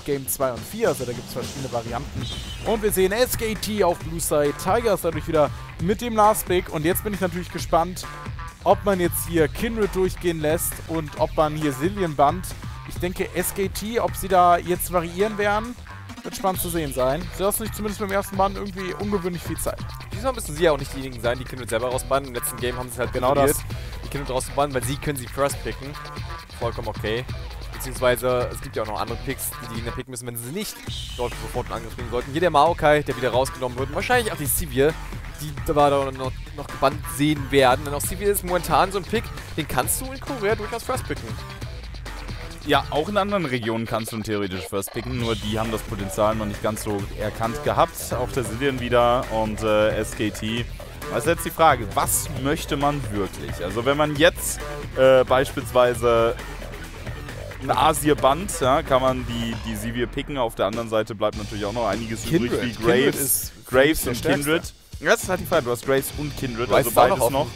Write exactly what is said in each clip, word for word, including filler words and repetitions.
Game zwei und vier, also da gibt es verschiedene Varianten. Und wir sehen S K T auf Blue Side, Tigers dadurch wieder mit dem Last Pick. Und jetzt bin ich natürlich gespannt, ob man jetzt hier Kindred durchgehen lässt und ob man hier Zilean bannt. Ich denke S K T, ob sie da jetzt variieren werden, wird spannend zu sehen sein. Sie lassen sich zumindest beim ersten Band irgendwie ungewöhnlich viel Zeit. Diesmal müssen sie ja auch nicht diejenigen sein, die Kindred selber rausbannen. Im letzten Game haben sie es halt genau probiert, das. die Kindred rauszubannen, weil sie können sie first picken. Vollkommen okay. Beziehungsweise es gibt ja auch noch andere Picks, die die Gegner picken müssen, wenn sie nicht dort sofort einen Angriff bringen sollten. Hier der Maokai, der wieder rausgenommen wird. Und wahrscheinlich auch die Sivir, die da noch, noch gebannt sehen werden. Denn auch Sivir ist momentan so ein Pick, den kannst du in Korea durchaus first picken. Ja, auch in anderen Regionen kannst du ihn theoretisch first picken, nur die haben das Potenzial noch nicht ganz so erkannt gehabt. Auch der Zilean wieder und äh, S K T. Das ist jetzt die Frage, was möchte man wirklich? Also wenn man jetzt äh, beispielsweise ein Asia-Band, ja, kann man die, die Sivir picken. Auf der anderen Seite bleibt natürlich auch noch einiges Kindred. übrig, wie Kindred Graves, ist Graves und stärkste. Kindred. Ja, das ist halt die Frage, du hast Graves und Kindred, Rice also ist auch beides noch noch.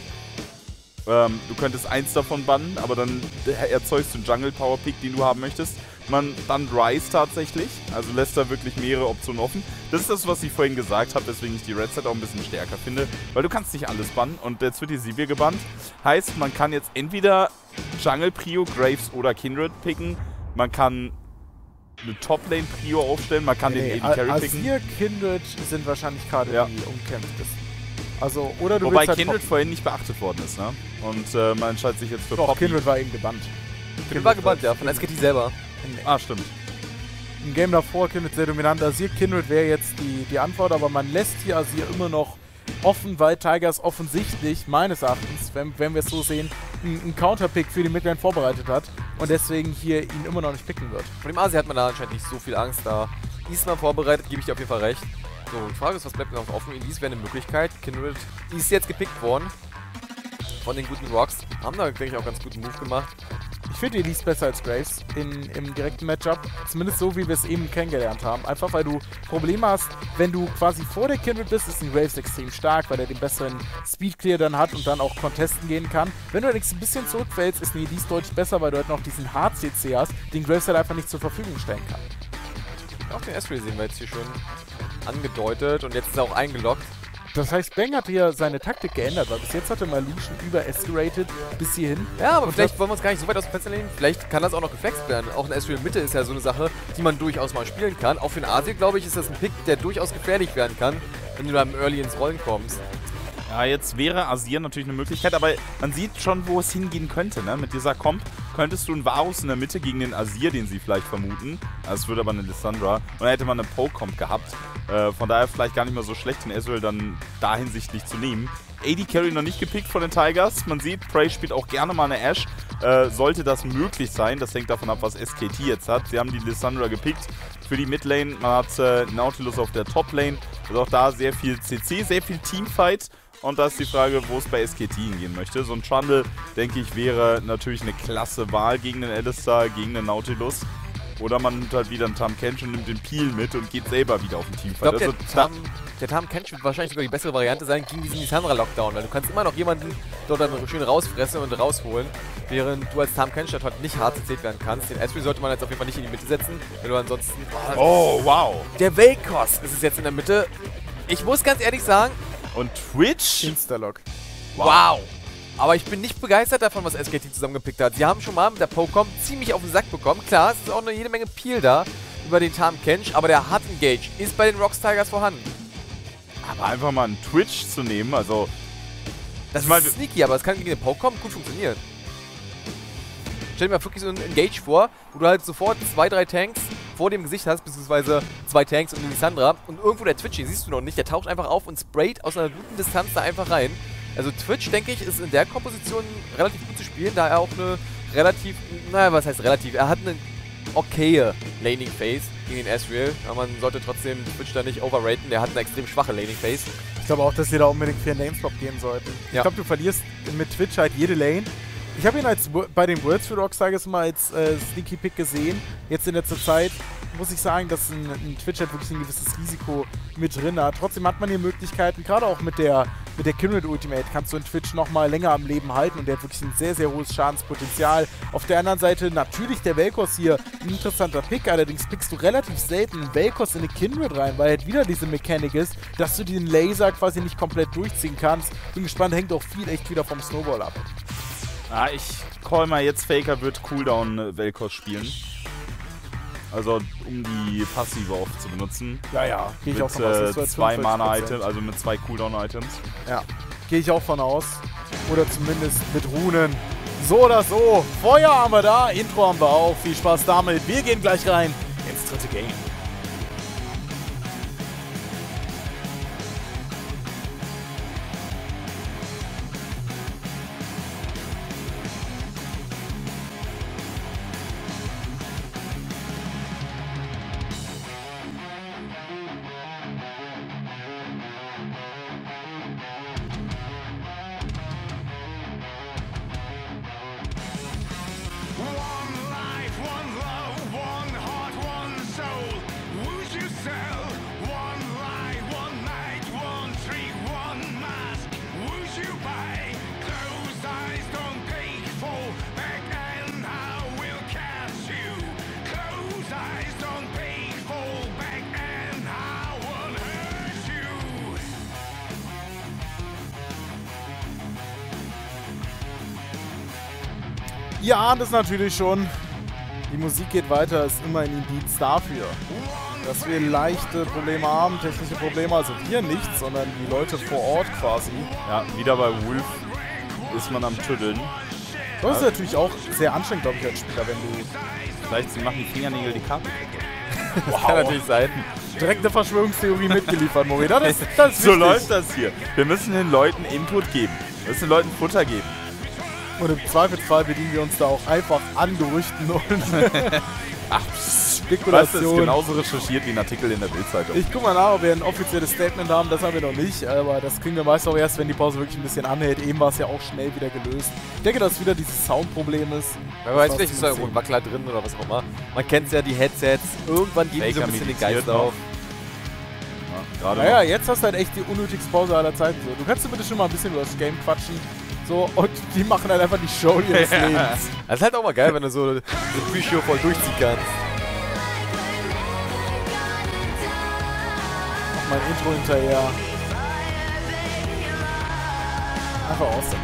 Ähm, du könntest eins davon bannen, aber dann erzeugst du einen Jungle-Power-Pick, den du haben möchtest. Man bannt Rice tatsächlich, also lässt da wirklich mehrere Optionen offen. Das ist das, was ich vorhin gesagt habe, weswegen ich die Red Set auch ein bisschen stärker finde, weil du kannst nicht alles bannen und jetzt wird die Sivir gebannt. Heißt, man kann jetzt entweder Jungle-Prio, Graves oder Kindred picken, man kann eine Top-Lane-Prio aufstellen, man kann Nee, den A D Carry picken. Asir, Kindred sind wahrscheinlich gerade Ja. die umkämpftesten. Also, oder du Wobei willst halt Kindred Top- vorhin nicht beachtet worden ist, ne? Und äh, man entscheidet sich jetzt für Doch, Poppy. Kindred war eben gebannt. Kindred war gebannt, ja, von S K T selber. Ah, stimmt. Im Game davor Kindred sehr dominant. Asir, Kindred wäre jetzt die, die Antwort, aber man lässt hier Asir immer noch offen, weil Tigers offensichtlich, meines Erachtens, wenn, wenn wir es so sehen, einen Counterpick für die Midlane vorbereitet hat und deswegen hier ihn immer noch nicht picken wird. Von dem Asia hat man da anscheinend nicht so viel Angst da. Isma vorbereitet, gebe ich dir auf jeden Fall recht. So, die Frage ist, was bleibt noch offen? Elise wäre eine Möglichkeit. Kindred ist jetzt gepickt worden von den guten Rocks. Haben da, denke ich, auch ganz guten Move gemacht. Ich finde Elise besser als Graves in, im direkten Matchup. Zumindest so, wie wir es eben kennengelernt haben. Einfach, weil du Probleme hast, wenn du quasi vor der Kindred bist, ist ein Graves extrem stark, weil er den besseren Speed-Clear dann hat und dann auch contesten gehen kann. Wenn du allerdings ein bisschen zurückfällst, ist eine Elise deutlich besser, weil du halt noch diesen H C C hast, den Graves halt einfach nicht zur Verfügung stellen kann. Auch den Ezreal sehen wir jetzt hier schon angedeutet und jetzt ist er auch eingeloggt. Das heißt, Bang hat hier seine Taktik geändert, weil bis jetzt hatte mal Lucian über-escalated bis hierhin. Ja, aber Und vielleicht wollen wir uns gar nicht so weit aus dem Fenster lehnen. Vielleicht kann das auch noch geflext werden. Auch ein Ezreal Mitte ist ja so eine Sache, die man durchaus mal spielen kann. Auch für den Asia, glaube ich, ist das ein Pick, der durchaus gefährlich werden kann, wenn du da im Early ins Rollen kommst. Ja, jetzt wäre Asir natürlich eine Möglichkeit, aber man sieht schon, wo es hingehen könnte, ne? Mit dieser Comp könntest du einen Varus in der Mitte gegen den Asir, den sie vielleicht vermuten. Das würde aber eine Lissandra. Und dann hätte man eine Poke-Comp gehabt. Äh, von daher vielleicht gar nicht mehr so schlecht, den Ezreal dann da hinsichtlich zu nehmen. A D Carry noch nicht gepickt von den Tigers. Man sieht, Prey spielt auch gerne mal eine Ashe. Äh, sollte das möglich sein, das hängt davon ab, was S K T jetzt hat. Sie haben die Lissandra gepickt für die Midlane. Man hat äh, Nautilus auf der Toplane. Also auch da sehr viel C C, sehr viel Teamfight. Und da ist die Frage, wo es bei S K T hingehen möchte. So ein Trundle, denke ich, wäre natürlich eine klasse Wahl gegen den Alistar, gegen den Nautilus. Oder man nimmt halt wieder einen Tahm Kench und nimmt den Peel mit und geht selber wieder auf den Teamfight. Ich glaube, Also, der, Tahm, der Tahm Kench wird wahrscheinlich sogar die bessere Variante sein gegen diesen Lissandra-Lockdown, weil du kannst immer noch jemanden dort dann schön rausfressen und rausholen, während du als Tahm Kench halt heute nicht hart zählt werden kannst. Den Ezreal sollte man jetzt auf jeden Fall nicht in die Mitte setzen, wenn du ansonsten... oh, wow. Der Vel'Koz ist es jetzt in der Mitte. Ich muss ganz ehrlich sagen... Und Twitch? Instalock. Wow. wow. Aber ich bin nicht begeistert davon, was S K T zusammengepickt hat. Sie haben schon mal mit der Pokémon ziemlich auf den Sack bekommen. Klar, es ist auch eine jede Menge Peel da über den Tahm Kench, aber der hat Engage ist bei den Rocks Tigers vorhanden. Aber einfach mal einen Twitch zu nehmen, also... Das ich mein, ist sneaky, aber es kann gegen den Pokémon gut funktionieren. Stell dir mal wirklich so einen Engage vor, wo du halt sofort zwei, drei Tanks vor dem Gesicht hast, beziehungsweise zwei Tanks und eine Lissandra. Und irgendwo der Twitch, den siehst du noch nicht, der taucht einfach auf und sprayt aus einer guten Distanz da einfach rein. Also Twitch, denke ich, ist in der Komposition relativ gut zu spielen, da er auch eine relativ, naja, was heißt relativ, er hat eine okaye Laning Phase gegen den Ezreal, aber man sollte trotzdem Twitch da nicht overraten, der hat eine extrem schwache Laning Phase. Ich glaube auch, dass sie da unbedingt für einen Nameswap gehen sollten. Ja. Ich glaube, du verlierst mit Twitch halt jede Lane. Ich habe ihn als bei den Worlds für Rocks Tigers mal als äh, Sneaky Pick gesehen. Jetzt in letzter Zeit muss ich sagen, dass ein, ein Twitch halt wirklich ein gewisses Risiko mit drin hat. Trotzdem hat man hier Möglichkeiten, gerade auch mit der mit der Kindred Ultimate kannst du in Twitch nochmal länger am Leben halten und der hat wirklich ein sehr, sehr hohes Schadenspotenzial. Auf der anderen Seite natürlich der Vel'Koz hier ein interessanter Pick, allerdings pickst du relativ selten einen Vel'Koz in eine Kindred rein, weil halt wieder diese Mechanik ist, dass du den Laser quasi nicht komplett durchziehen kannst. Bin gespannt, hängt auch viel echt wieder vom Snowball ab. Ah, ich call mal jetzt, Faker wird Cooldown äh, Vel'Koz spielen. Also um die Passive oft zu benutzen. Ja, ja, gehe ich mit, auch von aus. Äh, Das war zwei fünfundvierzig Prozent. Mana-Items, also mit zwei Cooldown-Items. Ja, gehe ich auch von aus. Oder zumindest mit Runen. So oder so. Feuer haben wir da, Intro haben wir auch. Viel Spaß damit. Wir gehen gleich rein ins dritte Game. Ihr ahnt es natürlich schon. Die Musik geht weiter, ist immer ein Indiz dafür, dass wir leichte Probleme haben, technische Probleme, also wir nicht, sondern die Leute vor Ort quasi. Ja, wieder bei Wolf ist man am Tüddeln. Das ist natürlich auch sehr anstrengend, glaube ich, als Spieler, wenn du... Vielleicht machen die Fingernägel die Karte. Das kann natürlich sein. Direkt eine Verschwörungstheorie mitgeliefert, Mori. Das ist, das ist So wichtig. läuft das hier. Wir müssen den Leuten Input geben. Wir müssen den Leuten Futter geben. Und im Zweifelsfall bedienen wir uns da auch einfach an Gerüchten und Ach, Spekulationen. das ist genauso recherchiert wie ein Artikel in der Bildzeitung. Ich guck mal nach, ob wir ein offizielles Statement haben. Das haben wir noch nicht, aber das kriegen wir meist auch erst, wenn die Pause wirklich ein bisschen anhält. Eben war es ja auch schnell wieder gelöst. Ich denke, dass wieder dieses Soundproblem ist. Wer weiß, Das vielleicht ist da war's irgendwo ein Wackler drin oder was auch immer. Man kennt ja die Headsets. Irgendwann geben die so ein bisschen den Geist noch. auf. Ja, gerade Naja, noch. jetzt hast du halt echt die unnötigste Pause aller Zeiten. So. Du kannst du bitte schon mal ein bisschen über das Game quatschen. So, und die machen halt einfach die Show ihres Ja. Lebens. Das ist halt auch mal geil, wenn du so eine Pre-Show voll durchziehen kannst. Mach mal ein Intro hinterher. Einfach awesome.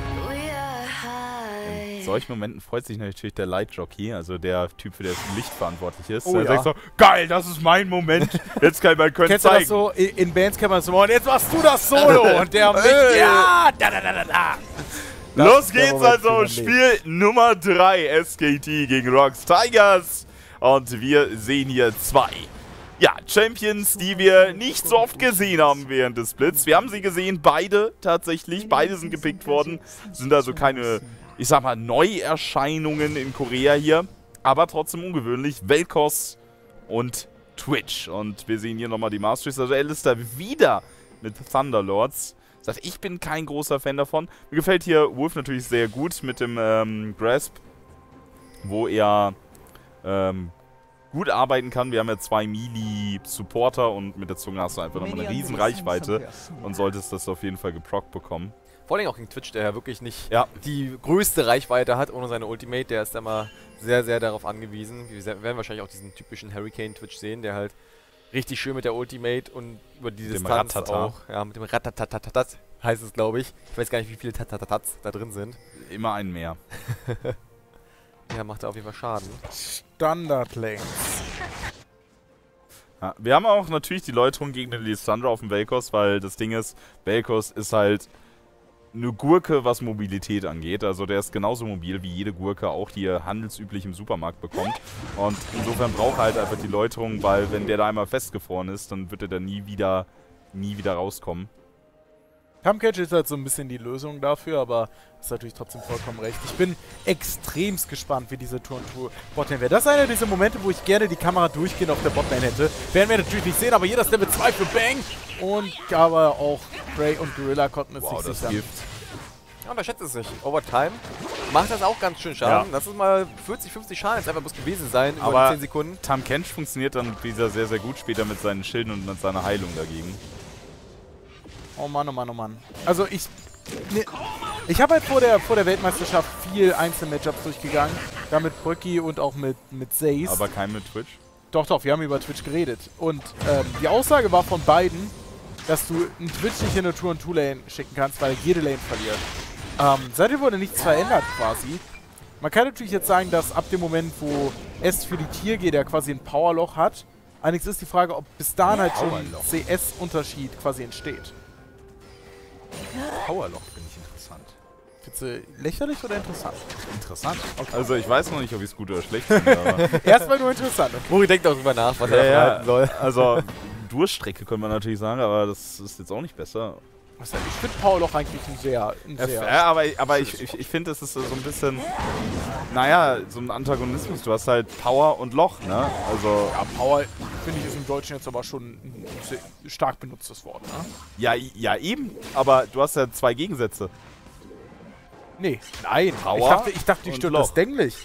In solchen Momenten freut sich natürlich der Lightjockey, also der Typ, für der das Licht verantwortlich ist. Oh der ja. sagt so, geil, das ist mein Moment. Jetzt kann man können Kennst du zeigen. das so? In, in Bands kennt man das so, und jetzt machst du das Solo. Und der mich, ja, da, da, da, da, da. Das Los ist der geht's Moment also, für mein Spiel Nummer drei, S K T gegen Rocks Tigers. Und wir sehen hier zwei, ja, Champions, die wir nicht so oft gesehen haben während des Splits. Wir haben sie gesehen, beide tatsächlich, beide sind gepickt worden. Sind also keine, ich sag mal, Neuerscheinungen in Korea hier. Aber trotzdem ungewöhnlich, Vel'Koz und Twitch. Und wir sehen hier nochmal die Masters, also Alistair wieder mit Thunderlords. Sagt, ich bin kein großer Fan davon. Mir gefällt hier Wolf natürlich sehr gut mit dem ähm, Grasp, wo er ähm, gut arbeiten kann. Wir haben ja zwei Melee-Supporter und mit der Zunge hast du einfach nochmal eine riesen Reichweite und solltest das auf jeden Fall geprockt bekommen. Vor allem auch gegen Twitch, der ja wirklich nicht Ja. die größte Reichweite hat ohne seine Ultimate. Der ist da mal sehr, sehr darauf angewiesen. Wir werden wahrscheinlich auch diesen typischen Hurricane-Twitch sehen, der halt richtig schön mit der Ultimate und über die Dem Distanz Ratata. auch. Ja, mit dem Ratatatatat heißt es, glaube ich. Ich weiß gar nicht, wie viele Tatatatats da drin sind. Immer ein mehr. Ja, macht da auf jeden Fall Schaden. Standard-Lanes. Ja, wir haben auch natürlich die Läuterung gegen den Lissandra auf dem Vel'Koz, weil das Ding ist, Vel'Koz ist halt eine Gurke, was Mobilität angeht. Also der ist genauso mobil wie jede Gurke, auch die ihr handelsüblich im Supermarkt bekommt. Und insofern braucht er halt einfach die Läuterung, weil wenn der da einmal festgefroren ist, dann wird er da nie wieder, nie wieder rauskommen. Pumpcatch ist halt so ein bisschen die Lösung dafür, aber ist natürlich trotzdem vollkommen recht. Ich bin extremst gespannt, wie diese Tour-Tour-Botlane wäre. Das ist einer dieser Momente, wo ich gerne die Kamera durchgehend auf der Botlane hätte. Werden wir natürlich nicht sehen, aber hier das Level zwei für Bang. Und aber auch Prey und Gorilla konnten es Wow, sich das sichern. Gift. Ja, unterschätzt es nicht. Overtime macht das auch ganz schön Schaden. Ja. Das ist mal vierzig, fünfzig Schaden jetzt einfach bloß gewesen sein über Aber die zehn Sekunden. Tahm Kench funktioniert dann wieder sehr, sehr gut später mit seinen Schilden und mit seiner Heilung dagegen. Oh Mann, oh Mann, oh Mann. Also ich... Ne, ich habe halt vor der, vor der Weltmeisterschaft viel Einzel-Matchups durchgegangen. Da mit Brücki und auch mit, mit Zace. Aber kein mit Twitch? Doch, doch, wir haben über Twitch geredet. Und ähm, die Aussage war von beiden, dass du einen Twitch nicht in eine Tour- und Two-Lane schicken kannst, weil er jede Lane verliert. Ähm, seitdem wurde nichts verändert quasi. Man kann natürlich jetzt sagen, dass ab dem Moment, wo S für die Tier geht, der quasi ein Powerloch hat. Allerdings ist die Frage, ob bis dahin halt schon ein C S-Unterschied quasi entsteht. Powerloch finde ich interessant. Findest du lächerlich oder interessant? Interessant. Okay. Also ich weiß noch nicht, ob ich es gut oder schlecht finde, aber... Erstmal nur interessant. Okay. Mori denkt auch drüber nach, was ja, er ja, verhalten soll. Also Durchstrecke könnte man natürlich sagen, aber das ist jetzt auch nicht besser. Ich finde Powerloch eigentlich ein sehr... Ein Ja, sehr ja, aber, aber ich, ich, ich finde, es ist so ein bisschen, naja, so ein Antagonismus. Du hast halt Power und Loch, ne? Also ja, Power, finde ich, ist im Deutschen jetzt aber schon ein sehr stark benutztes Wort, ne? ja, ja, eben, aber du hast ja zwei Gegensätze. Nee, nein. Power ich dachte, ich dachte die und stört Loch. das Denglich.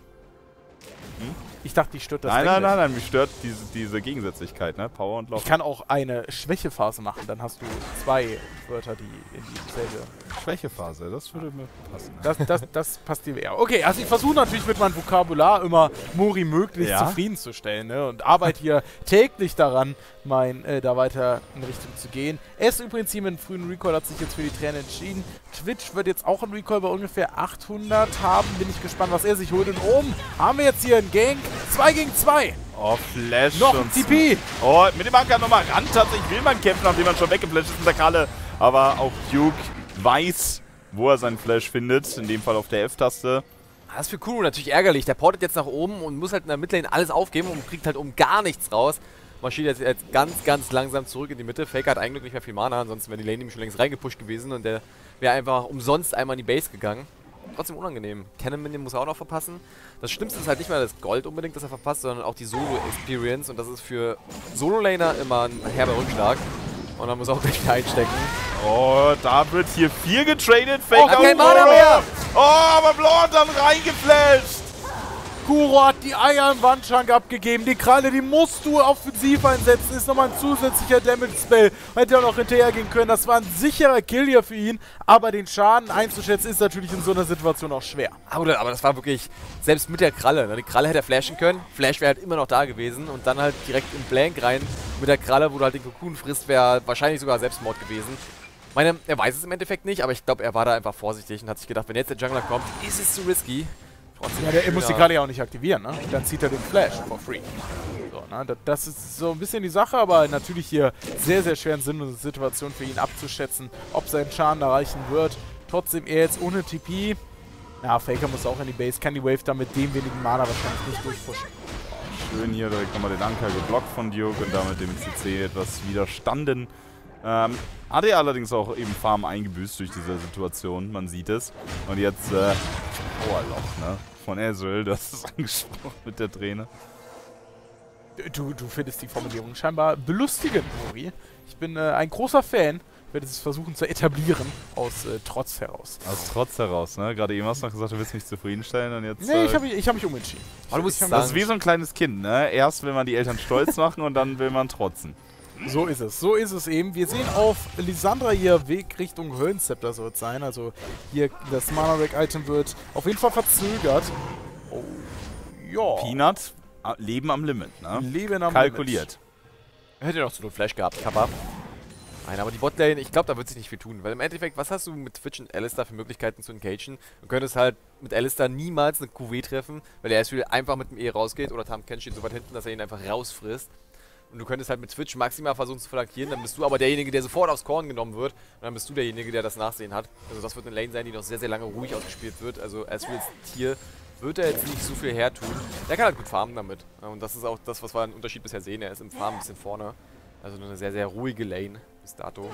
Hm? Ich dachte, die stört das Nein, Denglich. nein, nein, nein, mich stört diese, diese Gegensätzlichkeit, ne? Power und Loch. Ich kann auch eine Schwächephase machen, dann hast du zwei Wörter, die in dieselbe... Schwächephase, das würde mir passen. Ne? Das, das, das passt dir eher. Okay, also ich versuche natürlich mit meinem Vokabular immer Mori möglichst Ja. zufriedenzustellen, ne? Und arbeite hier täglich daran, mein, äh, da weiter in Richtung zu gehen. Es übrigens hier mit einem frühen Recall hat sich jetzt für die Tränen entschieden. Twitch wird jetzt auch einen Recall bei ungefähr achthundert haben. Bin ich gespannt, was er sich holt. Und oben haben wir jetzt hier einen Gank. zwei gegen zwei. Oh, Flash. Noch ein und T P. Oh, mit dem Anker nochmal ran. Tatsächlich will man kämpfen, nachdem man schon weggeflasht ist in der Kralle. Aber auch Duke weiß, wo er seinen Flash findet. In dem Fall auf der F-Taste. Das ist für Kuro natürlich ärgerlich. Der portet jetzt nach oben und muss halt in der Midlane alles aufgeben und kriegt halt um gar nichts raus. Marschiert jetzt, jetzt ganz, ganz langsam zurück in die Mitte. Faker hat eigentlich nicht mehr viel Mana, ansonsten wäre die Lane ihm schon längst reingepusht gewesen und der wäre einfach umsonst einmal in die Base gegangen. Trotzdem unangenehm. Cannon Minion muss er auch noch verpassen. Das Schlimmste ist halt nicht mal das Gold unbedingt, das er verpasst, sondern auch die Solo-Experience. Und das ist für Solo-Laner immer ein herber Rückschlag. Und dann muss er auch gleich wieder einstecken. Oh, da wird hier viel getradet. Faker Oh, kein Mana mehr! Oh, aber Blau hat dann reingeflasht. Kuro hat die Eier im Wandschrank abgegeben. Die Kralle, die musst du offensiv einsetzen. Ist nochmal ein zusätzlicher Damage-Spell. Hätte er noch hinterher gehen können. Das war ein sicherer Kill hier für ihn. Aber den Schaden einzuschätzen ist natürlich in so einer Situation auch schwer. Aber, aber das war wirklich, selbst mit der Kralle. Ne? Die Kralle hätte er flashen können. Flash wäre halt immer noch da gewesen. Und dann halt direkt in Blank rein mit der Kralle, wo du halt den Cocoon frisst, wäre wahrscheinlich sogar Selbstmord gewesen. Ich meine, er weiß es im Endeffekt nicht, aber ich glaube, er war da einfach vorsichtig und hat sich gedacht, wenn jetzt der Jungler kommt, ist es zu risky. Trotzdem Ja, der, er muss die Kralle ja auch nicht aktivieren, ne? Dann zieht er den Flash for free. So, ne? das, das ist so ein bisschen die Sache, aber natürlich hier sehr, sehr schwer in Sinn und Situation für ihn abzuschätzen, ob sein Schaden erreichen wird. Trotzdem er jetzt ohne T P. Ja, Faker muss auch in die Base, kann die Wave dann mit dem wenigen Mana wahrscheinlich nicht durchpushen. Schön hier direkt nochmal den Anker geblockt von Duke und damit dem C C etwas widerstanden. Ähm, hat er allerdings auch eben Farm eingebüßt durch diese Situation, man sieht es. Und jetzt, äh, Powerloch, ne? Von Ezreal, das ist angesprochen mit der Träne. Du, du findest die Formulierung scheinbar belustigend, Mori. Ich bin äh, ein großer Fan, werde es versuchen zu etablieren, aus äh, Trotz heraus. Aus Trotz heraus, ne? Gerade eben hast du noch gesagt, du willst mich zufriedenstellen und jetzt... Nee, äh, ich habe ich hab mich umentschieden. Aber du musst Ich hab- sagen, das ist wie so ein kleines Kind, ne? Erst will man die Eltern stolz machen und dann will man trotzen. So ist es, so ist es eben. Wir sehen auf Lissandra ihr Weg Richtung Höllenzepter soll es sein. Also hier das Mana-Rack-Item wird auf jeden Fall verzögert. Oh, ja. Peanut, äh, Leben am Limit, ne? Leben am Kalkuliert. hätte noch so einen Flash gehabt, Kappa. Nein, aber die Botlane, ich glaube, da wird sich nicht viel tun. Weil im Endeffekt, was hast du mit Twitch und Alistar für Möglichkeiten zu engagen? Du könntest halt mit Alistar niemals eine Q W treffen, weil er erst wieder einfach mit dem E rausgeht oder Tam Ken steht so weit hinten, dass er ihn einfach rausfrisst. Und du könntest halt mit Twitch maximal versuchen zu flankieren, dann bist du aber derjenige, der sofort aufs Korn genommen wird. Und dann bist du derjenige, der das Nachsehen hat. Also das wird eine Lane sein, die noch sehr, sehr lange ruhig ausgespielt wird. Also Ezreals Tier wird er jetzt nicht so viel hertun. Der kann halt gut farmen damit. Und das ist auch das, was wir einen Unterschied bisher sehen. Er ist im Farm ein bisschen vorne. Also eine sehr, sehr ruhige Lane bis dato.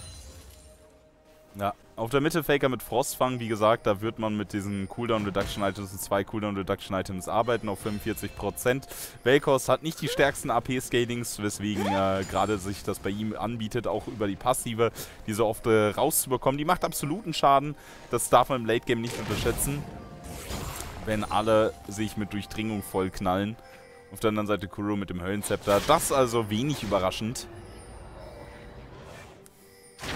Ja, auf der Mitte Faker mit Frostfang, wie gesagt, da wird man mit diesen Cooldown-Reduction-Items und zwei Cooldown-Reduction-Items arbeiten auf fünfundvierzig Prozent. Vel'Koz hat nicht die stärksten A P-Scalings, weswegen äh, gerade sich das bei ihm anbietet, auch über die Passive diese oft äh, rauszubekommen. Die macht absoluten Schaden, das darf man im Late-Game nicht unterschätzen, wenn alle sich mit Durchdringung vollknallen. Auf der anderen Seite Kuro mit dem Höllenzepter, das also wenig überraschend.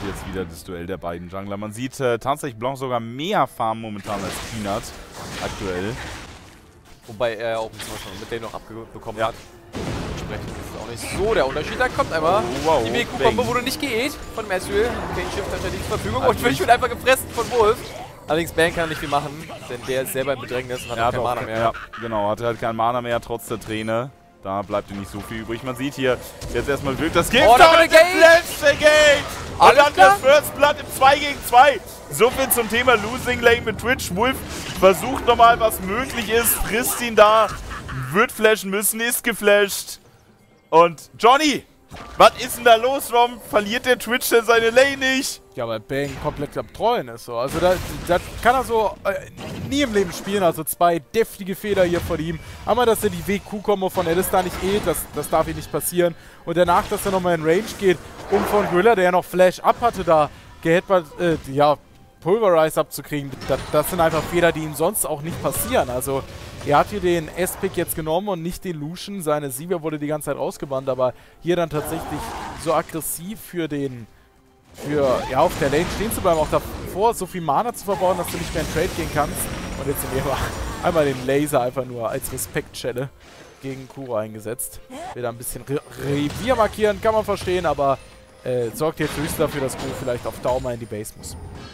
jetzt wieder das Duell der beiden Jungler. Man sieht äh, tatsächlich Blanc sogar mehr Farm momentan als Peanut aktuell. Wobei er ja auch ein bisschen was von mit denen noch abbekommen Ja. hat. Entsprechend ist es auch nicht so der Unterschied. Da kommt einmal Oh, wow, die W Q-Bombe, wurde nicht geht von Ezreal. Kane Shift hat er nicht zur Verfügung und Twitch wird einfach gefressen von Wolf. Allerdings Bang kann nicht viel machen, denn der ist selber im Bedrängnis und hat Er auch kein Mana auch- mehr. Ja, genau, hatte halt kein Mana mehr, trotz der Träne. Da bleibt ihm nicht so viel übrig. Man sieht hier jetzt erstmal Glück. Das Gift Oh, da und wird der der Gate! Flash, der Gate! Und Alles dann der klar? First Blood im zwei gegen zwei. So viel zum Thema Losing Lane mit Twitch. Wolf versucht nochmal, was möglich ist. Frisst ihn da. Wird flashen müssen, ist geflasht. Und Johnny, was ist denn da los? Warum verliert der Twitch denn seine Lane nicht? Ja, weil Bang komplett am Treuen ist. So. Also da, da kann er so äh, nie im Leben spielen. Also zwei deftige Fehler hier von ihm. Einmal, dass er die W Q-Kombo von Alistar nicht eh, das, das darf ihm nicht passieren. Und danach, dass er nochmal in Range geht, um von Gorilla, der ja noch Flash-Up hatte, da geheadbutt, äh, ja, Pulverize abzukriegen. Das, das sind einfach Fehler, die ihm sonst auch nicht passieren. Also er hat hier den S-Pick jetzt genommen und nicht den Lucian. Seine Sivir wurde die ganze Zeit ausgebannt, aber hier dann tatsächlich so aggressiv für den für, ja, auf der Lane stehen zu bleiben, auch davor so viel Mana zu verbauen, dass du nicht mehr in Trade gehen kannst. Und jetzt sind wir einmal den Laser einfach nur als Respektschelle gegen Kuro eingesetzt. Will da ein bisschen Re Revier markieren, kann man verstehen, aber äh, sorgt jetzt höchstens dafür, dass Kuro vielleicht auf Dauer mal in die Base muss.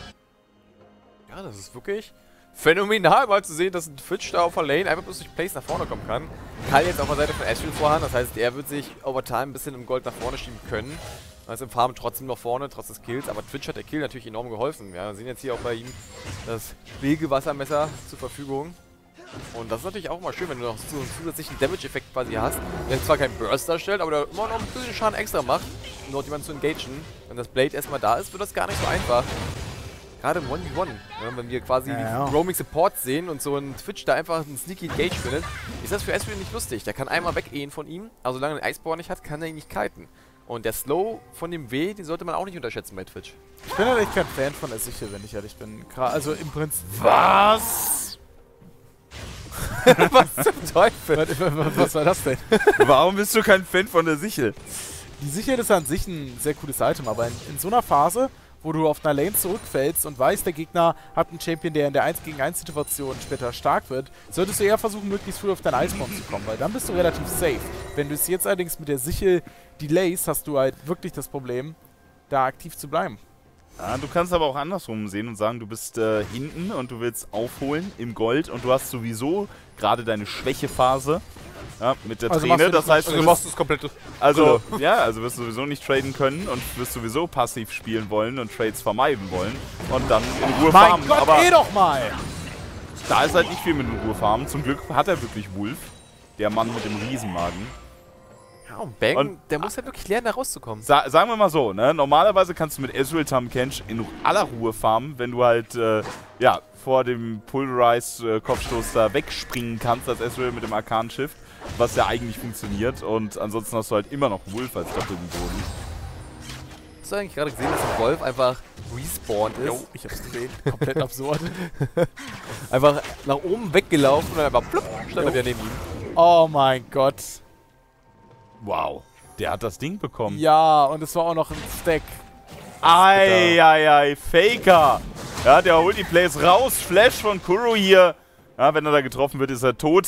Ja, das ist wirklich phänomenal, mal zu sehen, dass ein Twitch da auf der Lane einfach bloß durch Plays nach vorne kommen kann. Kyle jetzt auf der Seite von Ezreal vorhand, das heißt, er wird sich over time ein bisschen im Gold nach vorne schieben können. Also im Farm trotzdem noch vorne, trotz des Kills, aber Twitch hat der Kill natürlich enorm geholfen. Ja, wir sehen jetzt hier auch bei ihm das Bilge-Wassermesser zur Verfügung. Und das ist natürlich auch mal schön, wenn du noch so einen zusätzlichen Damage-Effekt quasi hast, der zwar keinen Burst darstellt, aber der immer noch ein bisschen Schaden extra macht, um dort jemanden zu engagen. Wenn das Blade erstmal da ist, wird das gar nicht so einfach. Gerade im eins gegen eins, ja, wenn wir quasi Ja, ja. Roaming Support sehen und so ein Twitch da einfach einen Sneaky Engage findet, ist das für Ezreal nicht lustig. Der kann einmal wegehen von ihm, aber solange er den Eisbauer nicht hat, kann er ihn nicht kiten. Und der Slow von dem W, den sollte man auch nicht unterschätzen bei Twitch. Ich bin halt echt kein Fan von der Sichel, wenn ich ehrlich bin. Gra also im Prinzip... Was? Was zum Teufel? Was, was war das denn? Warum bist du kein Fan von der Sichel? Die Sichel ist an sich ein sehr cooles Item, aber in, in so einer Phase, wo du auf einer Lane zurückfällst und weißt, der Gegner hat einen Champion, der in der eins gegen eins Situation später stark wird, solltest du eher versuchen, möglichst früh auf deinen Eisbaum zu kommen, weil dann bist du relativ safe. Wenn du es jetzt allerdings mit der Sichel delays, hast du halt wirklich das Problem, da aktiv zu bleiben. Ja, du kannst aber auch andersrum sehen und sagen, du bist äh, hinten und du willst aufholen im Gold und du hast sowieso gerade deine Schwächephase, ja, mit der Also machst Träne. du Das heißt, Also du du wirst, machst das komplette... also, ja, also wirst du sowieso nicht traden können und wirst sowieso passiv spielen wollen und Trades vermeiden wollen und dann in Ruhe Mein farmen. Gott, Aber geh doch mal! da ist halt nicht viel mit in Ruhe farmen. Zum Glück hat er wirklich Wolf, der Mann mit dem Riesenmagen. Ja, und Bang, Und- der muss halt wirklich lernen, da rauszukommen. Sa sagen wir mal so, ne? Normalerweise kannst du mit Ezreal Tahm Kench in aller Ruhe farmen, wenn du halt, äh, ja, vor dem Pulverize-Kopfstoß da wegspringen kannst als Ezreal mit dem Arkan-Shift, was ja eigentlich funktioniert. Und ansonsten hast du halt immer noch Wolf als doppelten Boden. Hast du eigentlich gerade gesehen, dass ein Wolf einfach respawned ist? Jo, ich hab's gesehen. Komplett absurd. Einfach nach oben weggelaufen und dann einfach plupp, stand er wieder neben ihm. Oh mein Gott. Wow, der hat das Ding bekommen. Ja, und es war auch noch ein Stack. Eieiei, Faker. Ja, der holt die Plays raus. Flash von Kuro hier. Ja, wenn er da getroffen wird, ist er tot.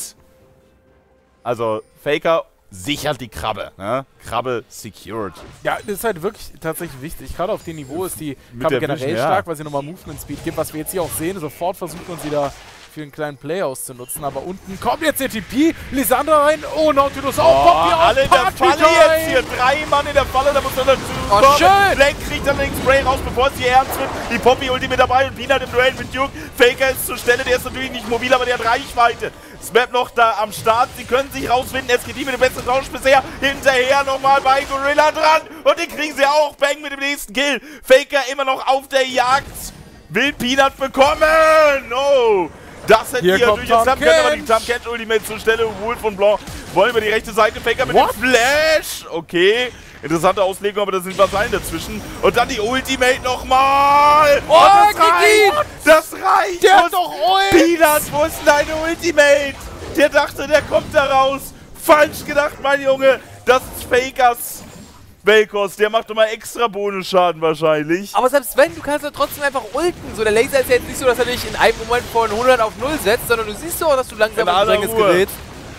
Also, Faker sichert die Krabbe. Ne? Krabbe secured. Ja, das ist halt wirklich tatsächlich wichtig. Gerade auf dem Niveau ist die Mit Krabbe der generell Vision, ja. stark, weil sie nochmal Movement Speed gibt, was wir jetzt hier auch sehen. Sofort versucht man sie da für einen kleinen Play auszunutzen. Aber unten kommt jetzt der T P. Lissandra rein. Oh, Nautilus auch. Oh, Poppy auch. alle in der Party Falle Time. jetzt hier. Drei Mann in der Falle, da muss er dazu Oh, kommen. schön. Blank kriegt dann den Spray raus, bevor es hier ernst wird. Die Poppy-Ulti mit dabei und Peanut im Duell mit Duke. Faker ist zur Stelle, der ist natürlich nicht mobil, aber der hat Reichweite. Smap noch da am Start, sie können sich rausfinden. S G D mit dem besten Tausch bisher. Hinterher nochmal bei Gorilla dran. Und den kriegen sie auch. Bang mit dem nächsten Kill. Faker immer noch auf der Jagd. Will Peanut bekommen. Oh. Das hätte Hier hier kommt natürlich jetzt Tahm Tahm Kench, aber die Kench. Tahm Kench Ultimate zur Stelle. Wolf und Blanc wollen über die rechte Seite. Faker mit What? dem Flash. Okay. Interessante Auslegung, aber da sind Vasallen dazwischen. Und dann die Ultimate nochmal. Oh, das Kiki! reicht. Das reicht. Der Wo hat ist- doch Ult. Peanut, wo ist denn deine Ultimate? Der dachte, der kommt da raus. Falsch gedacht, mein Junge. Das ist Fakers Vel'Koz, der macht doch mal extra Bonusschaden wahrscheinlich. Aber selbst wenn, du kannst doch trotzdem einfach ulten. So, der Laser ist ja jetzt nicht so, dass er dich in einem Moment von hundert auf null setzt, sondern du siehst doch, dass du langsam in Dränges gerätst.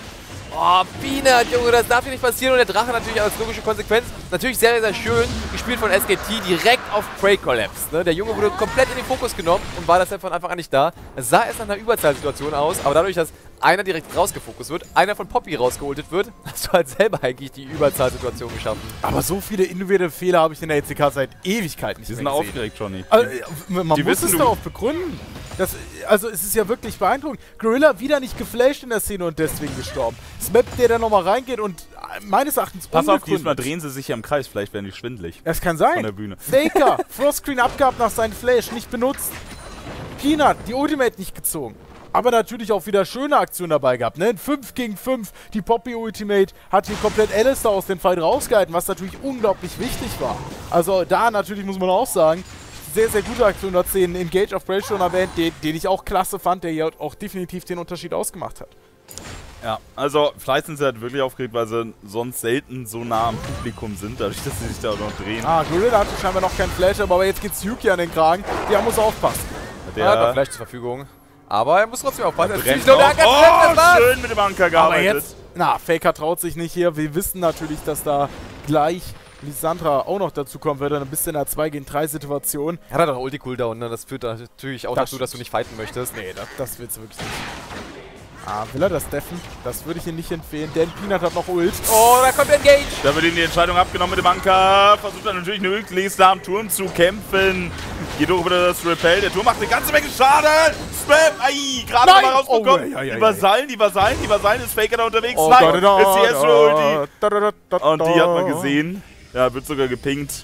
Oh, Peanut, Junge, das darf dir nicht passieren. Und der Drache natürlich als logische Konsequenz. Natürlich sehr, sehr schön gespielt von S K T, direkt auf Prey Collapse. Ne? Der Junge wurde komplett in den Fokus genommen und war das dann von Anfang an nicht da. Es sah erst nach einer Überzahlsituation aus, aber dadurch, dass einer direkt rausgefokust wird, einer von Poppy rausgeholtet wird, hast du halt selber eigentlich die Überzahlsituation geschaffen. Aber so viele innovative Fehler habe ich in der E C K seit Ewigkeit nicht Die mehr sind gesehen. aufgeregt, Johnny. Also, man Die muss wissen, es du- darauf begründen. Das, also es ist ja wirklich beeindruckend. Gorilla wieder nicht geflasht in der Szene und deswegen gestorben. Smap, der da nochmal reingeht und äh, meines Erachtens Pass auf, unbegründet. diesmal drehen sie sich ja im Kreis, vielleicht werden die schwindelig. Das kann Von der sein. Bühne. Faker, Frostscreen abgehabt nach seinem Flash, nicht benutzt. Peanut, die Ultimate nicht gezogen. Aber natürlich auch wieder schöne Aktionen dabei gehabt, ne? fünf gegen fünf, die Poppy Ultimate hat hier komplett Alistair aus dem Fight rausgehalten, was natürlich unglaublich wichtig war. Also da natürlich muss man auch sagen, sehr, sehr gute Aktion. Du hast den Engage of Prey schon erwähnt, den, den ich auch klasse fand, der hier auch definitiv den Unterschied ausgemacht hat. Ja, also vielleicht sind sie halt wirklich aufgeregt, weil sie sonst selten so nah am Publikum sind, dadurch, dass sie sich da auch noch drehen. Ah, Gorilla hatte scheinbar noch keinen Flash, aber jetzt geht's Yuki an den Kragen. Der muss aufpassen. Der Er hat noch Flash zur Verfügung. Aber er muss trotzdem aufpassen. Er brennt zieht nur noch. Anker, Oh, das war's. schön mit dem Anker Aber gearbeitet. jetzt, na, Faker traut sich nicht hier. Wir wissen natürlich, dass da gleich Lissandra auch noch dazu kommen wird. Dann bist du in einer zwei gegen drei Situation. Er hat doch Ulti-Cooldown, ne? Das führt dann natürlich auch Das dazu, dass du nicht fighten möchtest. Nee, das, das willst du wirklich nicht. Ah, will er das deffen? Das würde ich ihm nicht empfehlen, denn Peanut hat noch Ult. Oh, da kommt der Engage. Da wird ihm die Entscheidung abgenommen mit dem Anker. Versucht er natürlich möglichst da am Turm zu kämpfen. Geht hoch wieder das Repel. Der Turm macht eine ganze Menge Schaden. Spam. Ai, gerade Nein! mal rausbekommen. Oh, ja, ja, ja, die Vasallen, die Vasallen, die Vasallen. Ist Faker da unterwegs? Oh, Nein, da, da, da, ist die Astro-Ulti. da, da, da, da, Und die hat man da. gesehen. Ja, wird sogar gepinkt.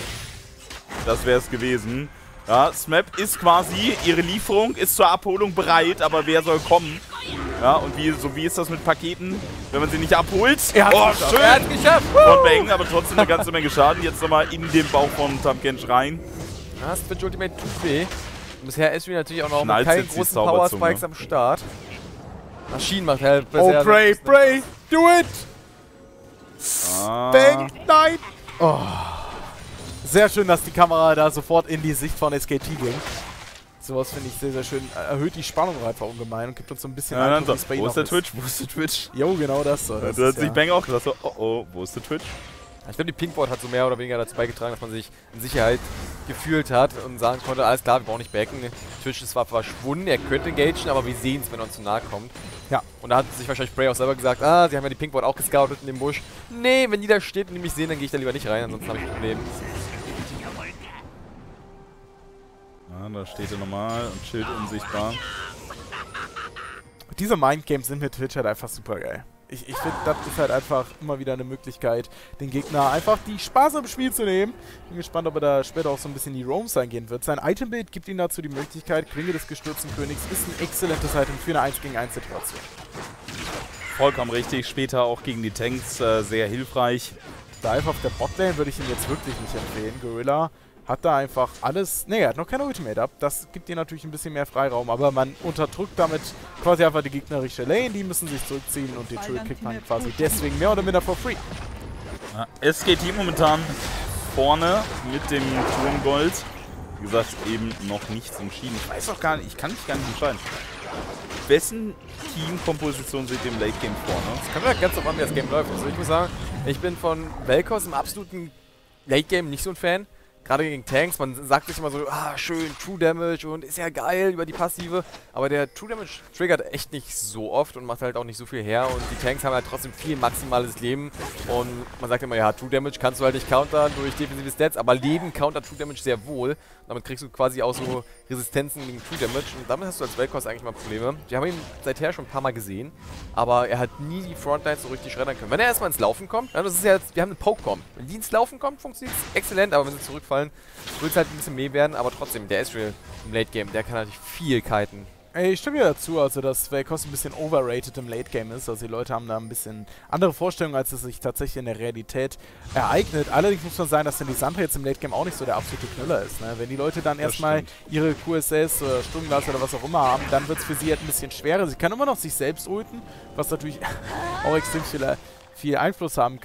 Das wäre es gewesen. Ja, Smap ist quasi, ihre Lieferung ist zur Abholung bereit, aber wer soll kommen? Ja, und wie, so wie ist das mit Paketen, wenn man sie nicht abholt? Er hat's Oh, geschafft. schön! Er hat's geschafft. Von Bang, aber trotzdem eine ganze Menge Schaden. Jetzt nochmal in den Bauch von Tahm Kench rein. Ja, Switch Ultimate tut weh. Und bisher ist natürlich auch noch Schnallt mit keinen jetzt die großen Zauberzunge. Power Spikes am Start. Maschinen macht halt Oh, bisher. Bray, Bray, do it! Ah. Bang, nein! Oh. Sehr schön, dass die Kamera da sofort in die Sicht von S K T ging. Sowas finde ich sehr, sehr schön. Erhöht die Spannung einfach ungemein und gibt uns so ein bisschen Ja, dann Eindruck, so. wie es bei Wo ihnen ist der auch Twitch? Wo ist der Twitch? Jo, genau das. So. Das Da hat ist sich ja Bang auch gesagt, so, oh oh, wo ist der Twitch? Ich glaube, die Pinkboard hat so mehr oder weniger dazu beigetragen, dass man sich in Sicherheit gefühlt hat und sagen konnte, alles klar, wir brauchen nicht backen. Twitch ist zwar verschwunden, er könnte engagen, aber wir sehen es, wenn er uns zu nahe kommt. Ja. Und da hat sich wahrscheinlich Bray auch selber gesagt, ah, sie haben ja die Pinkboard auch gescoutet in dem Busch. Nee, wenn die da steht und die mich sehen, dann gehe ich da lieber nicht rein, ansonsten habe ich ein Problem. Ja, da steht er nochmal und Schild unsichtbar. Diese Mindgames sind mit Twitch halt einfach super geil. Ich, ich finde, das ist halt einfach immer wieder eine Möglichkeit, den Gegner einfach die Spaß am Spiel zu nehmen. Bin gespannt, ob er da später auch so ein bisschen in die Roams eingehen wird. Sein Itembild gibt ihm dazu die Möglichkeit. Klinge des gestürzten Königs ist ein exzellentes Item für eine eins gegen eins Situation. Vollkommen richtig, später auch gegen die Tanks äh, sehr hilfreich. Dive auf der Botlane würde ich ihm jetzt wirklich nicht empfehlen. Gorilla hat da einfach alles... Ne, er hat noch keine Ultimate ab. Das gibt dir natürlich ein bisschen mehr Freiraum, aber man unterdrückt damit quasi einfach die gegnerische Lane. Die müssen sich zurückziehen und den Turret kriegt man quasi deswegen mehr oder minder for free. Ja, S K T momentan vorne mit dem Turmgold. Wie gesagt, eben noch nichts entschieden. Ich weiß auch gar nicht, ich kann mich gar nicht entscheiden. Wessen Teamkomposition seht ihr im Late Game vorne? Das kommt ja ganz drauf an, wie das Game läuft. Also ich muss sagen, ich bin von Vel'Koz im absoluten Late Game nicht so ein Fan. Gerade gegen Tanks, man sagt sich immer so, ah, schön, True Damage und ist ja geil über die Passive. Aber der True Damage triggert echt nicht so oft und macht halt auch nicht so viel her. Und die Tanks haben halt trotzdem viel maximales Leben. Und man sagt immer, ja, True Damage kannst du halt nicht countern durch defensive Stats, aber Leben countert True Damage sehr wohl. Damit kriegst du quasi auch so Resistenzen gegen True Damage. Und damit hast du als Vel'Koz eigentlich mal Probleme. Wir haben ihn seither schon ein paar Mal gesehen, aber er hat nie die Frontlines so richtig schreddern können. Wenn er erstmal ins Laufen kommt, ja, das ist ja jetzt, wir haben einen Poke-Com. Wenn die ins Laufen kommt, funktioniert es exzellent, aber wenn sie zurückfallen, wird es halt ein bisschen mehr werden, aber trotzdem, der Ezreal im Late Game, der kann natürlich viel kiten. Ey, ich stimme dir dazu, also dass Vel'Koz ein bisschen overrated im Late Game ist. Also die Leute haben da ein bisschen andere Vorstellungen, als es sich tatsächlich in der Realität ereignet. Allerdings muss man sagen, dass der Lissandra jetzt im Late Game auch nicht so der absolute Knüller ist. Ne? Wenn die Leute dann erstmal ihre Q S S oder Stundenglas oder was auch immer haben, dann wird es für sie halt ein bisschen schwerer. Sie kann immer noch sich selbst ulten, was natürlich auch extrem viel, viel Einfluss haben kann.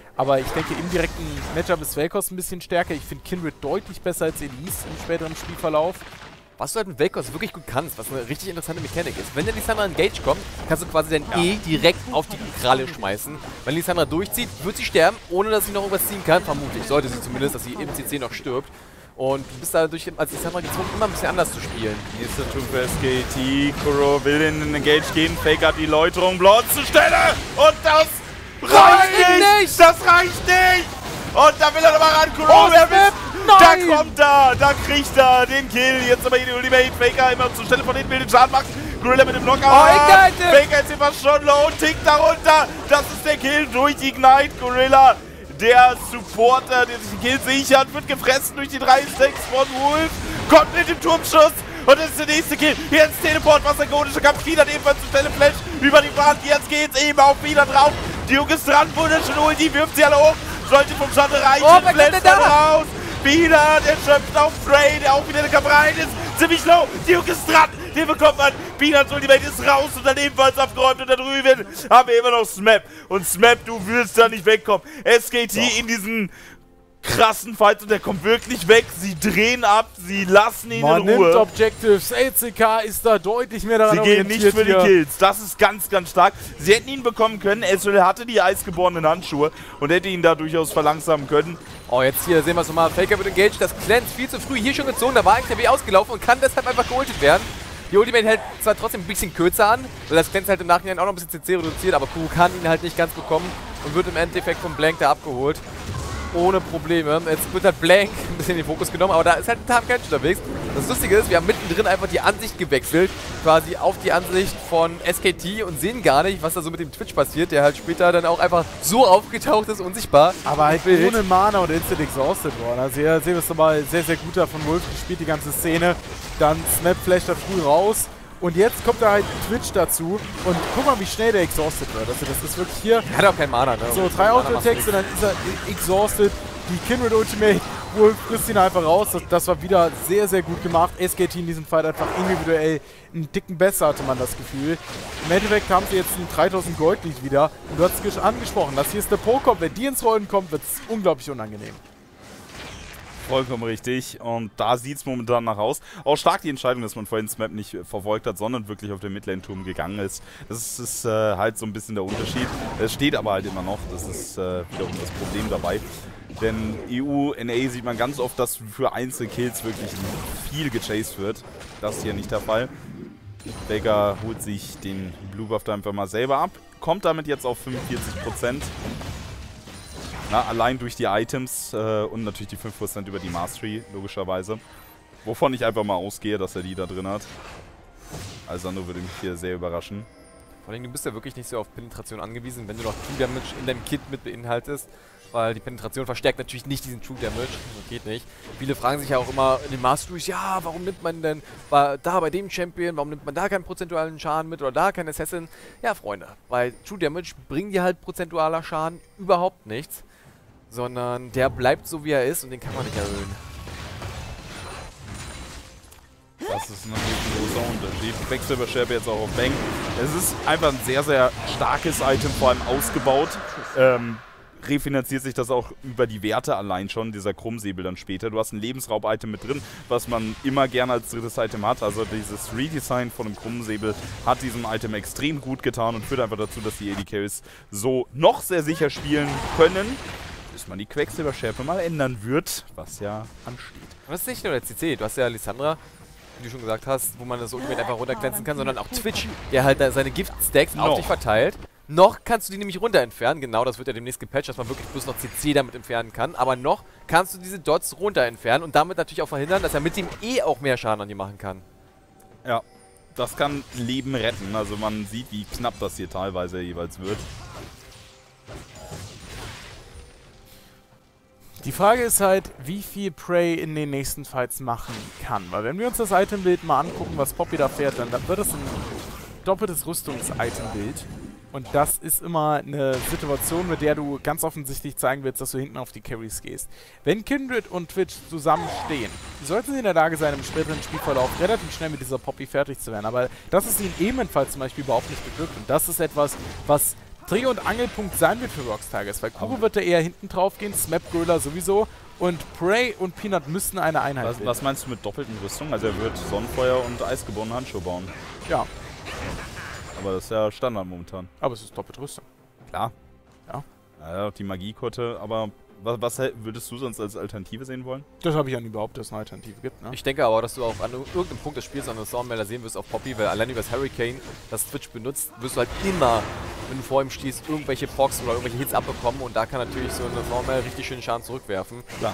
Aber ich denke, im direkten Matchup ist Vel'Koz ein bisschen stärker. Ich finde Kindred deutlich besser als Elise im späteren Spielverlauf. Was du halt mit Vel'Koz wirklich gut kannst, was eine richtig interessante Mechanik ist. Wenn der Lissandra Engage kommt, kannst du quasi dein ja. E direkt auf die Kralle schmeißen. Wenn Lissandra durchzieht, wird sie sterben, ohne dass sie noch überziehen kann. Vermutlich sollte sie zumindest, dass sie im C C noch stirbt. Und du bist dadurch als Lissandra gezwungen, immer ein bisschen anders zu spielen. Nächster Turm für S K T. Kuro will in den Engage gehen. Fake hat die Läuterung. Blond zur Stelle. Und das reicht nicht. nicht! Das reicht nicht! Und da will er nochmal ran. Kuro, oh, wer will? Da kommt er, da kriegt er den Kill. Jetzt aber hier die Ultimate. Faker immer zur Stelle von hinten will den Schaden machen. Gorilla mit dem Knockout. Oh, Ignite! Faker ist immer schon low und tickt darunter. Das ist der Kill durch Ignite. Gorilla, der Supporter, der sich den Kill sichert, wird gefressen durch die drei Stacks von Wolf. Kommt mit dem Turmschuss. Und das ist der nächste Kill. Hier ins Teleport, was der gotische Kampf. Kina ebenfalls zur Stelle Flash über die Wand. Jetzt geht's eben auf wieder drauf. Duke ist dran, wunderschön Ulti, wirft sie alle hoch. Sollte vom Schatten reichen. Oh, wer Flash kommt denn da raus. Wieder, der schöpft auf Frey, der auch wieder in den Kampf rein ist. Ziemlich low. Duke ist dran. Den bekommt man. Peanuts Ultimate ist raus und dann ebenfalls abgeräumt. Und da drüben haben wir immer noch Smap. Und Smap, du willst da nicht wegkommen. S K T Doch. in diesen krassen Fights und der kommt wirklich weg. Sie drehen ab, sie lassen ihn Man in Ruhe. nimmt Objectives. L C K ist da deutlich mehr daran Sie gehen nicht für die hier. Kills. Das ist ganz, ganz stark. Sie hätten ihn bekommen können. Ezreal hatte die eisgeborenen Handschuhe und hätte ihn da durchaus verlangsamen können. Oh, jetzt hier sehen wir es nochmal. Faker wird engaged. Das Cleanse viel zu früh hier schon gezogen. Da war eigentlich der W ausgelaufen und kann deshalb einfach geultet werden. Die Ultimate hält zwar trotzdem ein bisschen kürzer an, weil das Cleanse halt im Nachhinein auch noch ein bisschen C C reduziert, aber Kuro kann ihn halt nicht ganz bekommen und wird im Endeffekt vom Blank da abgeholt. Ohne Probleme. Jetzt wird halt Blank ein bisschen in den Fokus genommen, aber da ist halt ein Tarmcatch unterwegs. Das Lustige ist, wir haben mittendrin einfach die Ansicht gewechselt, quasi auf die Ansicht von S K T und sehen gar nicht, was da so mit dem Twitch passiert, der halt später dann auch einfach so aufgetaucht ist, unsichtbar. Aber halt ohne Mana und Instant exhausted worden. Also hier sehen wir es nochmal sehr, sehr gut da von Wolf gespielt, die ganze Szene. Dann Snap flasht da früh raus. Und jetzt kommt da halt Twitch dazu und guck mal, wie schnell der exhausted wird. Also das ist wirklich hier... Er hat auch keinen Mana, ne? So, drei Auto-Attacks und dann ist er exhausted. Die Kindred Ultimate, Wolf frisst ihn einfach raus. Das, das war wieder sehr, sehr gut gemacht. S K T in diesem Fight einfach individuell einen Ticken besser, hatte man das Gefühl. Im Endeffekt haben sie jetzt ein dreitausend Gold-Lead wieder. Und du hast es angesprochen, das hier ist der Poker. Wenn die ins Rollen kommt, wird es unglaublich unangenehm. Vollkommen richtig. Und da sieht es momentan nach aus. Auch stark die Entscheidung, dass man vorhin Smap nicht verfolgt hat, sondern wirklich auf den Midlane-Turm gegangen ist. Das ist, ist äh, halt so ein bisschen der Unterschied. Es steht aber halt immer noch. Das ist äh, wiederum das Problem dabei. Denn E U, N A sieht man ganz oft, dass für Einzelkills wirklich viel gechased wird. Das ist hier nicht der Fall. Faker holt sich den Blue Buff da einfach mal selber ab. Kommt damit jetzt auf fünfundvierzig Prozent. Na, allein durch die Items äh, und natürlich die fünf Prozent über die Mastery, logischerweise. Wovon ich einfach mal ausgehe, dass er die da drin hat. Alessandro würde mich hier sehr überraschen. Vor allem, du bist ja wirklich nicht so auf Penetration angewiesen, wenn du noch True Damage in deinem Kit mit beinhaltest. Weil die Penetration verstärkt natürlich nicht diesen True Damage. Das geht nicht. Viele fragen sich ja auch immer in den Masteries, ja, warum nimmt man denn bei, da bei dem Champion, warum nimmt man da keinen prozentualen Schaden mit oder da keinen Assassin? Ja, Freunde, weil True Damage bringt dir halt prozentualer Schaden überhaupt nichts. Sondern der bleibt so, wie er ist und den kann man nicht erhöhen. Das ist natürlich ein großer Unterschied. Quicksilver Sherpa jetzt auch auf Bang. Es ist einfach ein sehr, sehr starkes Item, vor allem ausgebaut. Ähm, refinanziert sich das auch über die Werte allein schon, dieser Krummsäbel dann später. Du hast ein Lebensraub-Item mit drin, was man immer gerne als drittes Item hat. Also dieses Redesign von dem Krummsäbel hat diesem Item extrem gut getan und führt einfach dazu, dass die A D Carries so noch sehr sicher spielen können. Bis man die Quecksilber-Schärpe mal ändern wird, was ja ansteht. Und das ist nicht nur der C C, du hast ja Lissandra, wie du schon gesagt hast, wo man das Ultimate einfach runterglänzen kann, sondern auch Twitch, der halt da seine Gift-Stacks auf dich verteilt. Noch kannst du die nämlich runter entfernen, genau, das wird ja demnächst gepatcht, dass man wirklich bloß noch C C damit entfernen kann, aber noch kannst du diese Dots runter entfernen und damit natürlich auch verhindern, dass er mit dem E auch mehr Schaden an dir machen kann. Ja, das kann Leben retten, also man sieht, wie knapp das hier teilweise jeweils wird. Die Frage ist halt, wie viel Prey in den nächsten Fights machen kann. Weil wenn wir uns das Itembild mal angucken, was Poppy da fährt, dann wird das ein doppeltes Rüstungs-Itembild. Und das ist immer eine Situation, mit der du ganz offensichtlich zeigen willst, dass du hinten auf die Carries gehst. Wenn Kindred und Twitch zusammenstehen, sollten sie in der Lage sein, im späteren Spielverlauf relativ schnell mit dieser Poppy fertig zu werden. Aber das ist ihnen ebenfalls zum Beispiel überhaupt nicht geglückt. Und das ist etwas, was Dreh- und Angelpunkt sein wird für Rocks Tigers, weil Kuro wird da eher hinten drauf gehen, Smap Gröler sowieso und Prey und Peanut müssten eine Einheit Was, bilden. was meinst du mit doppelten Rüstungen? Also er wird Sonnenfeuer und eisgebundene Handschuhe bauen. Ja, Aber das ist ja Standard momentan. aber es ist doppelte Rüstung. Klar. Ja. Ja, die Magiekutte, aber was, was hätt- würdest du sonst als Alternative sehen wollen? Das habe ich ja nie behauptet, dass es eine Alternative gibt, ne? Ich denke aber, dass du auch an irgendeinem Punkt des Spiels einen Soundmelder sehen wirst auf Poppy, weil allein über das Hurricane, das Twitch benutzt, wirst du halt immer, wenn du vor ihm stehst, irgendwelche Procs oder irgendwelche Hits abbekommen und da kann natürlich so eine Soundmelder richtig schön Schaden zurückwerfen. Klar.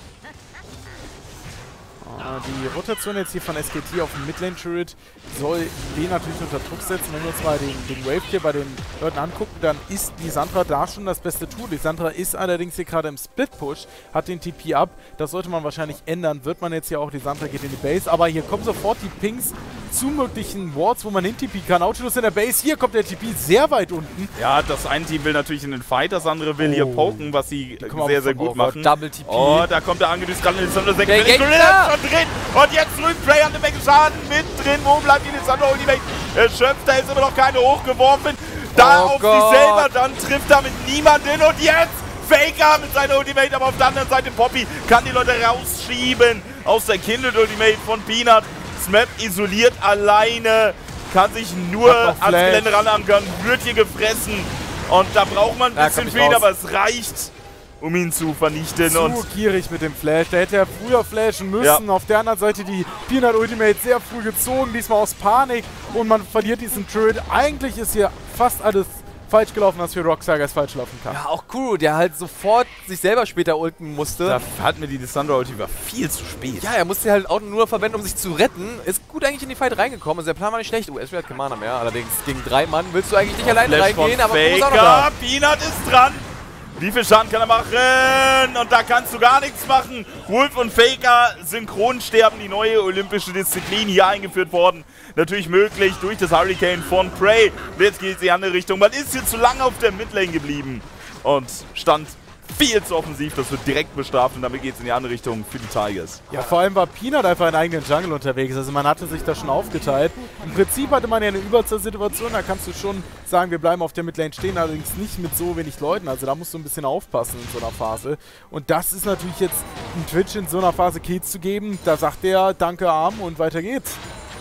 Ah, die Rotation jetzt hier von S K T auf den Midlane-Turret soll den natürlich unter Druck setzen. Wenn wir uns mal den, den Wave hier bei den Leuten angucken, dann ist Lissandra da schon das beste Tool. Lissandra ist allerdings hier gerade im Split-Push, hat den T P ab. Das sollte man wahrscheinlich ändern. Wird man jetzt hier auch, Lissandra geht in die Base. Aber hier kommen sofort die Pings zu möglichen Wards, wo man hin T P kann. Nautilus in der Base. Hier kommt der T P sehr weit unten. Ja, das eine Team will natürlich in den Fight, das andere will hier Oh. poken, was sie kommen sehr, auch sehr von gut over. machen. Double T P. Oh, da kommt der angedüst ran, Lissandra sechs. Der geht Gorilla schon drin. Und jetzt drüben Prey an der Menge Schaden mit drin. Wo bleibt die Lissandra Ultimate? Erschöpft, da ist immer noch keine hochgeworfen. Da Oh auf Gott. sich selber, dann trifft damit niemanden. Und jetzt Faker mit seiner Ultimate, aber auf der anderen Seite Poppy kann die Leute rausschieben aus der Kindred Ultimate von Peanut. Smap isoliert alleine, kann sich nur Hat noch ans Flash. Gelände ranankern, wird hier gefressen. Und da braucht man ein Ja, bisschen kommt für ihn, nicht aber es reicht, um ihn zu vernichten. Zu Und gierig mit dem Flash. Da hätte er früher flashen müssen. Ja. Auf der anderen Seite die Peanut Ultimate sehr früh gezogen. Diesmal aus Panik. Und man verliert diesen Turret. Eigentlich ist hier fast alles falsch gelaufen, was für Rock Tigers falsch laufen kann. Ja, auch Kuro, der halt sofort sich selber später ulten musste. da hat mir die Lissandra Ulti war viel zu spät. Ja, er musste sie halt auch nur verwenden, um sich zu retten. Ist gut eigentlich in die Fight reingekommen. Also der Plan war nicht schlecht. Oh, Ezreal hat keinen Mana mehr. Allerdings gegen drei Mann willst du eigentlich nicht alleine Flash von reingehen, aber Kuro ist auch noch da. Faker, Peanut ist dran. Wie viel Schaden kann er machen? Und da kannst du gar nichts machen. Wolf und Faker synchron sterben, die neue olympische Disziplin hier eingeführt worden. Natürlich möglich durch das Hurricane von Prey. Und jetzt geht es in die andere Richtung. Man ist hier zu lange auf der Midlane geblieben und stand viel zu offensiv. Das wird direkt bestraft und damit geht es in die andere Richtung für die Tigers. Ja, vor allem war Peanut einfach in eigenen Jungle unterwegs. Also man hatte sich da schon aufgeteilt. Im Prinzip hatte man ja eine Überzahl-Situation. Da kannst du schon sagen, wir bleiben auf der Midlane stehen, allerdings nicht mit so wenig Leuten. Also da musst du ein bisschen aufpassen in so einer Phase. Und das ist natürlich jetzt ein Twitch in so einer Phase Kills zu geben. Da sagt der, danke Arm und weiter geht's.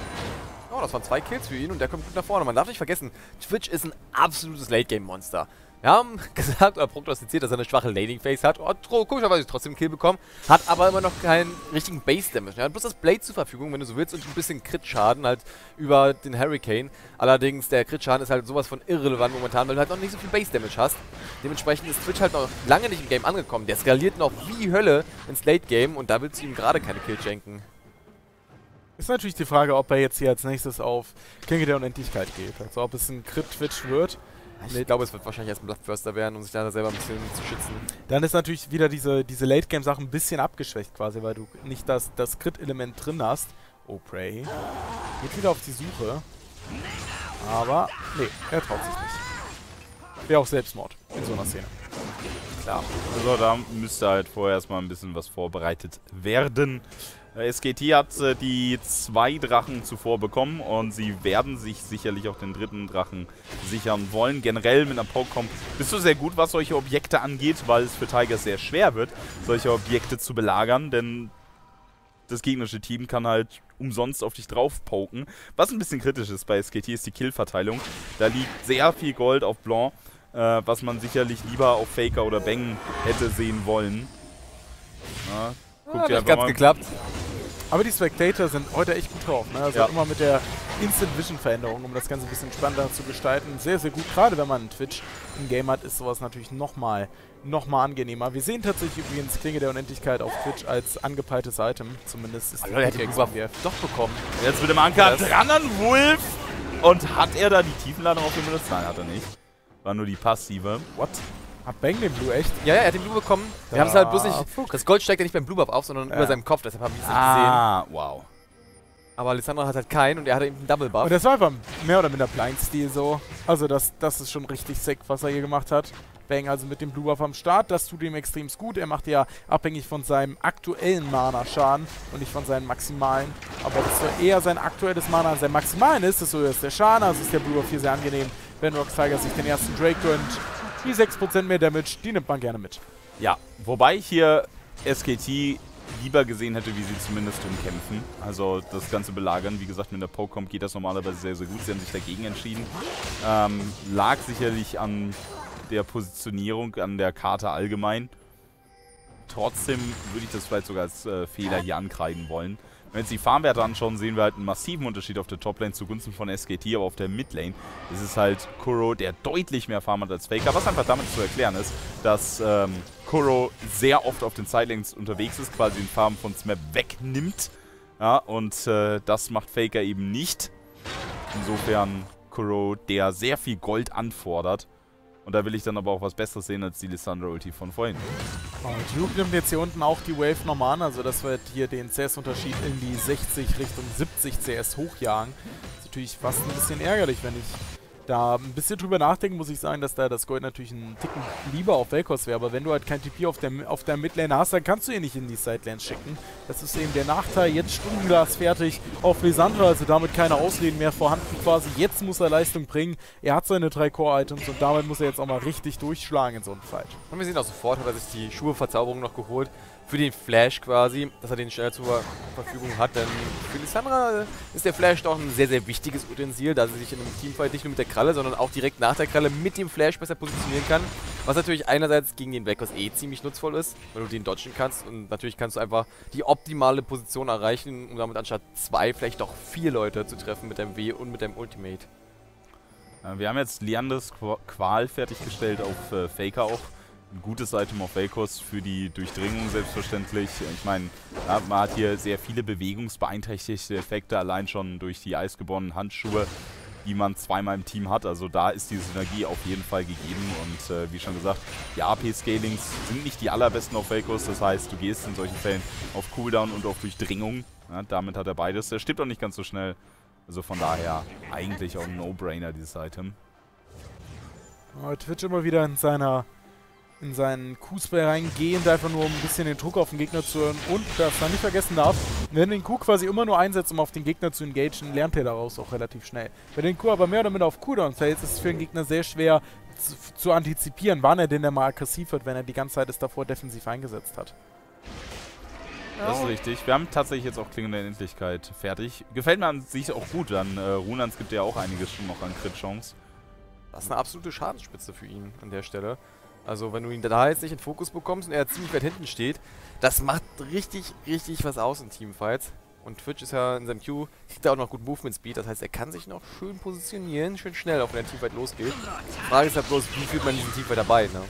Oh, das waren zwei Kills für ihn und der kommt gut nach vorne. Man darf nicht vergessen, Twitch ist ein absolutes Late-Game-Monster. Wir haben gesagt oder prognostiziert, dass er eine schwache Laning-Phase hat. Hat komischerweise trotzdem einen Kill bekommen. Hat aber immer noch keinen richtigen Base-Damage. Er hat bloß das Blade zur Verfügung, wenn du so willst, und ein bisschen Crit-Schaden halt über den Hurricane. Allerdings, der Crit-Schaden ist halt sowas von irrelevant momentan, weil du halt noch nicht so viel Base-Damage hast. Dementsprechend ist Twitch halt noch lange nicht im Game angekommen. Der skaliert noch wie Hölle ins Late-Game und da willst du ihm gerade keine Kills schenken. Ist natürlich die Frage, ob er jetzt hier als nächstes auf Klinge der Unendlichkeit geht. Also ob es ein Crit-Twitch wird. Ich glaube, es wird wahrscheinlich erst ein Bloodthirster werden, um sich da selber ein bisschen zu schützen. Dann ist natürlich wieder diese, diese Late-Game-Sache ein bisschen abgeschwächt quasi, weil du nicht das, das Crit-Element drin hast. Oh, Prey. Geht wieder auf die Suche. Aber, nee, er traut sich nicht. Wäre auch Selbstmord in so einer Szene. Klar. Also da müsste halt vorher erstmal ein bisschen was vorbereitet werden. S K T hat äh, die zwei Drachen zuvor bekommen und sie werden sich sicherlich auch den dritten Drachen sichern wollen. Generell mit einer Pokémon bist du sehr gut, was solche Objekte angeht, weil es für Tigers sehr schwer wird, solche Objekte zu belagern, denn das gegnerische Team kann halt umsonst auf dich drauf poken. Was ein bisschen kritisch ist bei S K T ist die Killverteilung. Da liegt sehr viel Gold auf Blanc, äh, was man sicherlich lieber auf Faker oder Bang hätte sehen wollen. Ja, guck Ah, dir nicht einfach ganz mal. geklappt. Aber die Spectator sind heute echt gut drauf, ne? Also Ja. immer mit der Instant-Vision-Veränderung, um das Ganze ein bisschen spannender zu gestalten. Sehr, sehr gut. Gerade wenn man einen Twitch im Game hat, ist sowas natürlich nochmal noch mal angenehmer. Wir sehen tatsächlich übrigens Klinge der Unendlichkeit auf Twitch als angepeiltes Item. Zumindest ist Oh, Leute, er hat die Extra- Buff doch bekommen. Jetzt mit dem Anker Das- dran an Wolf. Und hat er da die Tiefenladung auf dem benutzt? Nein, hat er nicht. War nur die passive. What? Hat Bang den Blue echt? Ja, ja, er hat den Blue bekommen. Wir Da- haben es halt bloß nicht. Fuck. Das Gold steigt ja nicht beim Blue Buff auf, sondern Ja. über seinem Kopf. Deshalb haben wir es nicht gesehen. Ah, wow. Aber Alessandra hat halt keinen und er hat eben einen Double Buff. Und das war einfach mehr oder minder Blind-Stil so. Also das, das ist schon richtig sick, was er hier gemacht hat. Bang also mit dem Blue Buff am Start, das tut ihm extrem gut. Er macht ja abhängig von seinem aktuellen Mana-Schaden und nicht von seinen maximalen. Aber desto eher sein aktuelles Mana an seinem maximalen ist, desto höher ist der Schaden. Also ist der Blue Buff hier sehr angenehm. wenn Rox Tiger sich den ersten Drake gönnt. Die sechs Prozent mehr Damage, die nimmt man gerne mit. Ja, wobei ich hier S K T lieber gesehen hätte, wie sie zumindest umkämpfen. Also das ganze Belagern, wie gesagt, mit der Pokémon geht das normalerweise sehr, sehr gut. Sie haben sich dagegen entschieden. Ähm, lag sicherlich an der Positionierung, an der Karte allgemein. Trotzdem würde ich das vielleicht sogar als äh, Fehler hier ankreiden wollen. Wenn wir jetzt die Farmwerte anschauen, sehen wir halt einen massiven Unterschied auf der Toplane zugunsten von S K T, aber auf der Midlane ist es halt Kuro, der deutlich mehr Farm hat als Faker, was einfach damit zu erklären ist, dass ähm, Kuro sehr oft auf den Sidelanes unterwegs ist, quasi den Farm von Smap wegnimmt, ja, und äh, das macht Faker eben nicht. Insofern Kuro, der sehr viel Gold anfordert. Und da will ich dann aber auch was Besseres sehen als die Lissandra-Ulti von vorhin. Oh, Duke nimmt jetzt hier unten auch die Wave nochmal an, also das wird hier den C S-Unterschied in die sechzig Richtung siebzig C S hochjagen. Das ist natürlich fast ein bisschen ärgerlich, wenn ich da ein bisschen drüber nachdenke, muss ich sagen, dass da das Gold natürlich einen Ticken lieber auf Vel'Koz wäre, aber wenn du halt kein T P auf der, auf der Midlane hast, dann kannst du ihn nicht in die Sidelane schicken. Das ist eben der Nachteil. Jetzt Stundenglas fertig auf Lissandra, also damit keine Ausreden mehr vorhanden quasi. Jetzt muss er Leistung bringen. Er hat seine drei Core-Items und damit muss er jetzt auch mal richtig durchschlagen in so einem Fight. Und wir sehen auch sofort, hat er sich die Schuhe-Verzauberung noch geholt. Für den Flash quasi, dass er den schnell zur Verfügung hat, denn für Lissandra ist der Flash doch ein sehr, sehr wichtiges Utensil, da sie sich in einem Teamfight nicht nur mit der Kralle, sondern auch direkt nach der Kralle mit dem Flash besser positionieren kann. Was natürlich einerseits gegen den Vel'Koz eh ziemlich nutzvoll ist, weil du den dodgen kannst und natürlich kannst du einfach die optimale Position erreichen, um damit anstatt zwei vielleicht doch vier Leute zu treffen mit deinem W und mit deinem Ultimate. Wir haben jetzt Lianders Qual fertiggestellt auf äh, Faker auch. Ein gutes Item auf Vel'Koz für die Durchdringung selbstverständlich. Ich meine, ja, man hat hier sehr viele bewegungsbeeinträchtigte Effekte, allein schon durch die eisgeborenen Handschuhe, die man zweimal im Team hat. Also da ist die Synergie auf jeden Fall gegeben und äh, wie schon gesagt, die A P-Scalings sind nicht die allerbesten auf Vel'Koz. Das heißt, du gehst in solchen Fällen auf Cooldown und auf Durchdringung. Ja, damit hat er beides. Er stirbt auch nicht ganz so schnell. Also von daher eigentlich auch ein No-Brainer, dieses Item. Oh, Twitch immer wieder in seiner in seinen Q-Spray reingehend, einfach nur um ein bisschen den Druck auf den Gegner zu hören. Und, was man nicht vergessen darf, wenn den Q quasi immer nur einsetzt, um auf den Gegner zu engagen, lernt er daraus auch relativ schnell. Wenn den Q aber mehr oder minder auf Cooldown fällt, ist es für den Gegner sehr schwer zu, zu antizipieren, wann er denn der mal aggressiv wird, wenn er die ganze Zeit es davor defensiv eingesetzt hat. Das ist richtig. Wir haben tatsächlich jetzt auch Klingende Endlichkeit fertig. Gefällt mir an sich auch gut, dann äh, Runans gibt ja auch einiges schon noch an Crit-Chance. Das ist eine absolute Schadensspitze für ihn an der Stelle. Also wenn du ihn da jetzt nicht in Fokus bekommst und er ziemlich weit hinten steht, das macht richtig, richtig was aus in Teamfights. Und Twitch ist ja in seinem Q, kriegt er auch noch gut Movement Speed, das heißt, er kann sich noch schön positionieren, schön schnell, auch wenn der Teamfight losgeht. Die Frage ist halt bloß, wie fühlt man diesen Teamfight dabei, ne?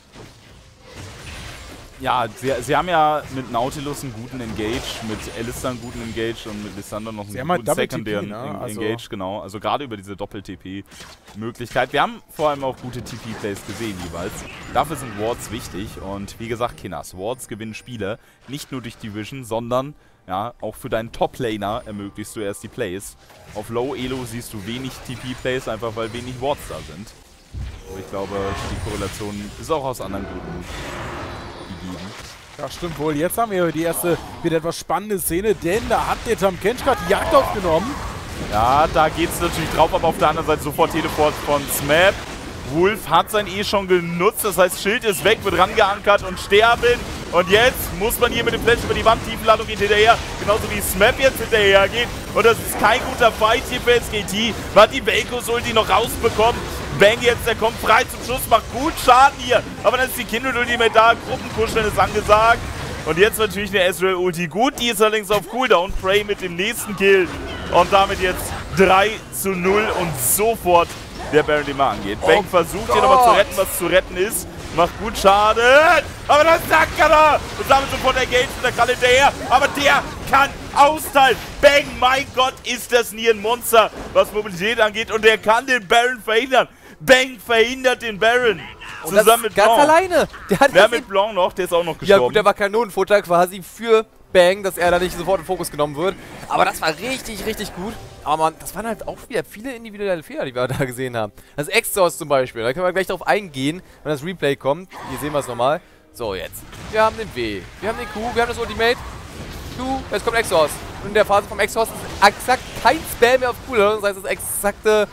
Ja, sie, sie haben ja mit Nautilus einen guten Engage, mit Alistar einen guten Engage und mit Lissandra noch einen guten halt sekundären ne? Engage, also genau. Also gerade über diese Doppel-T P-Möglichkeit. Wir haben vor allem auch gute T P-Plays gesehen jeweils. Dafür sind Wards wichtig und wie gesagt, Kinas, Wards gewinnen Spiele, nicht nur durch Division, sondern ja, auch für deinen Top-Laner ermöglichst du erst die Plays. Auf Low-Elo siehst du wenig T P-Plays, einfach weil wenig Wards da sind. Und ich glaube, die Korrelation ist auch aus anderen Gründen. Ja, stimmt wohl. Jetzt haben wir die erste wieder etwas spannende Szene, denn da hat der Tahm Kench gerade die Jagd aufgenommen. Ja, da geht es natürlich drauf, aber auf der anderen Seite sofort Teleport von Smap. Wolf hat sein E schon genutzt, das heißt Schild ist weg, wird rangeankert und sterben. Und jetzt muss man hier mit dem Flash über die Wand, Tiefenladung geht hinterher, genauso wie Smap jetzt hinterher geht. Und das ist kein guter Fight hier für S K T. Man hat die Vel'Koz-Ulti noch rausbekommen. Bang jetzt, der kommt frei zum Schuss, macht gut Schaden hier. Aber dann ist die Kindred-Ultimate da, Gruppenkuscheln ist angesagt. Und jetzt natürlich eine Ezreal-Ulti. Gut, die ist allerdings auf Cooldown. Prey mit dem nächsten Kill. Und damit jetzt drei zu null und sofort der Baron, den man angeht. Bang oh versucht Gott. hier nochmal zu retten, was zu retten ist. Macht gut Schaden. Aber das sagt er. Und damit sofort der Gage mit der Kralle hinterher. Aber der kann austeilen. Bang, mein Gott, ist das nie ein Monster, was Mobilität angeht. Und der kann den Baron verhindern. Bang verhindert den Baron. Und zusammen mit ganz Blanc. alleine. Der hat Wer mit Blanc noch, der ist auch noch gestorben. Ja gut, der war Kanonenfutter quasi für Bang, dass er da nicht sofort in Fokus genommen wird. Aber das war richtig, richtig gut. Aber man, das waren halt auch wieder viele individuelle Fehler, die wir da gesehen haben. Das Exhaust zum Beispiel, da können wir gleich drauf eingehen, wenn das Replay kommt. Hier sehen wir es nochmal. So, jetzt. Wir haben den W, wir haben den Q, wir haben das Ultimate. Q, jetzt kommt Exhaust. Und in der Phase vom Exhaust ist exakt kein Spam mehr auf Cooldown. Das heißt, das exakte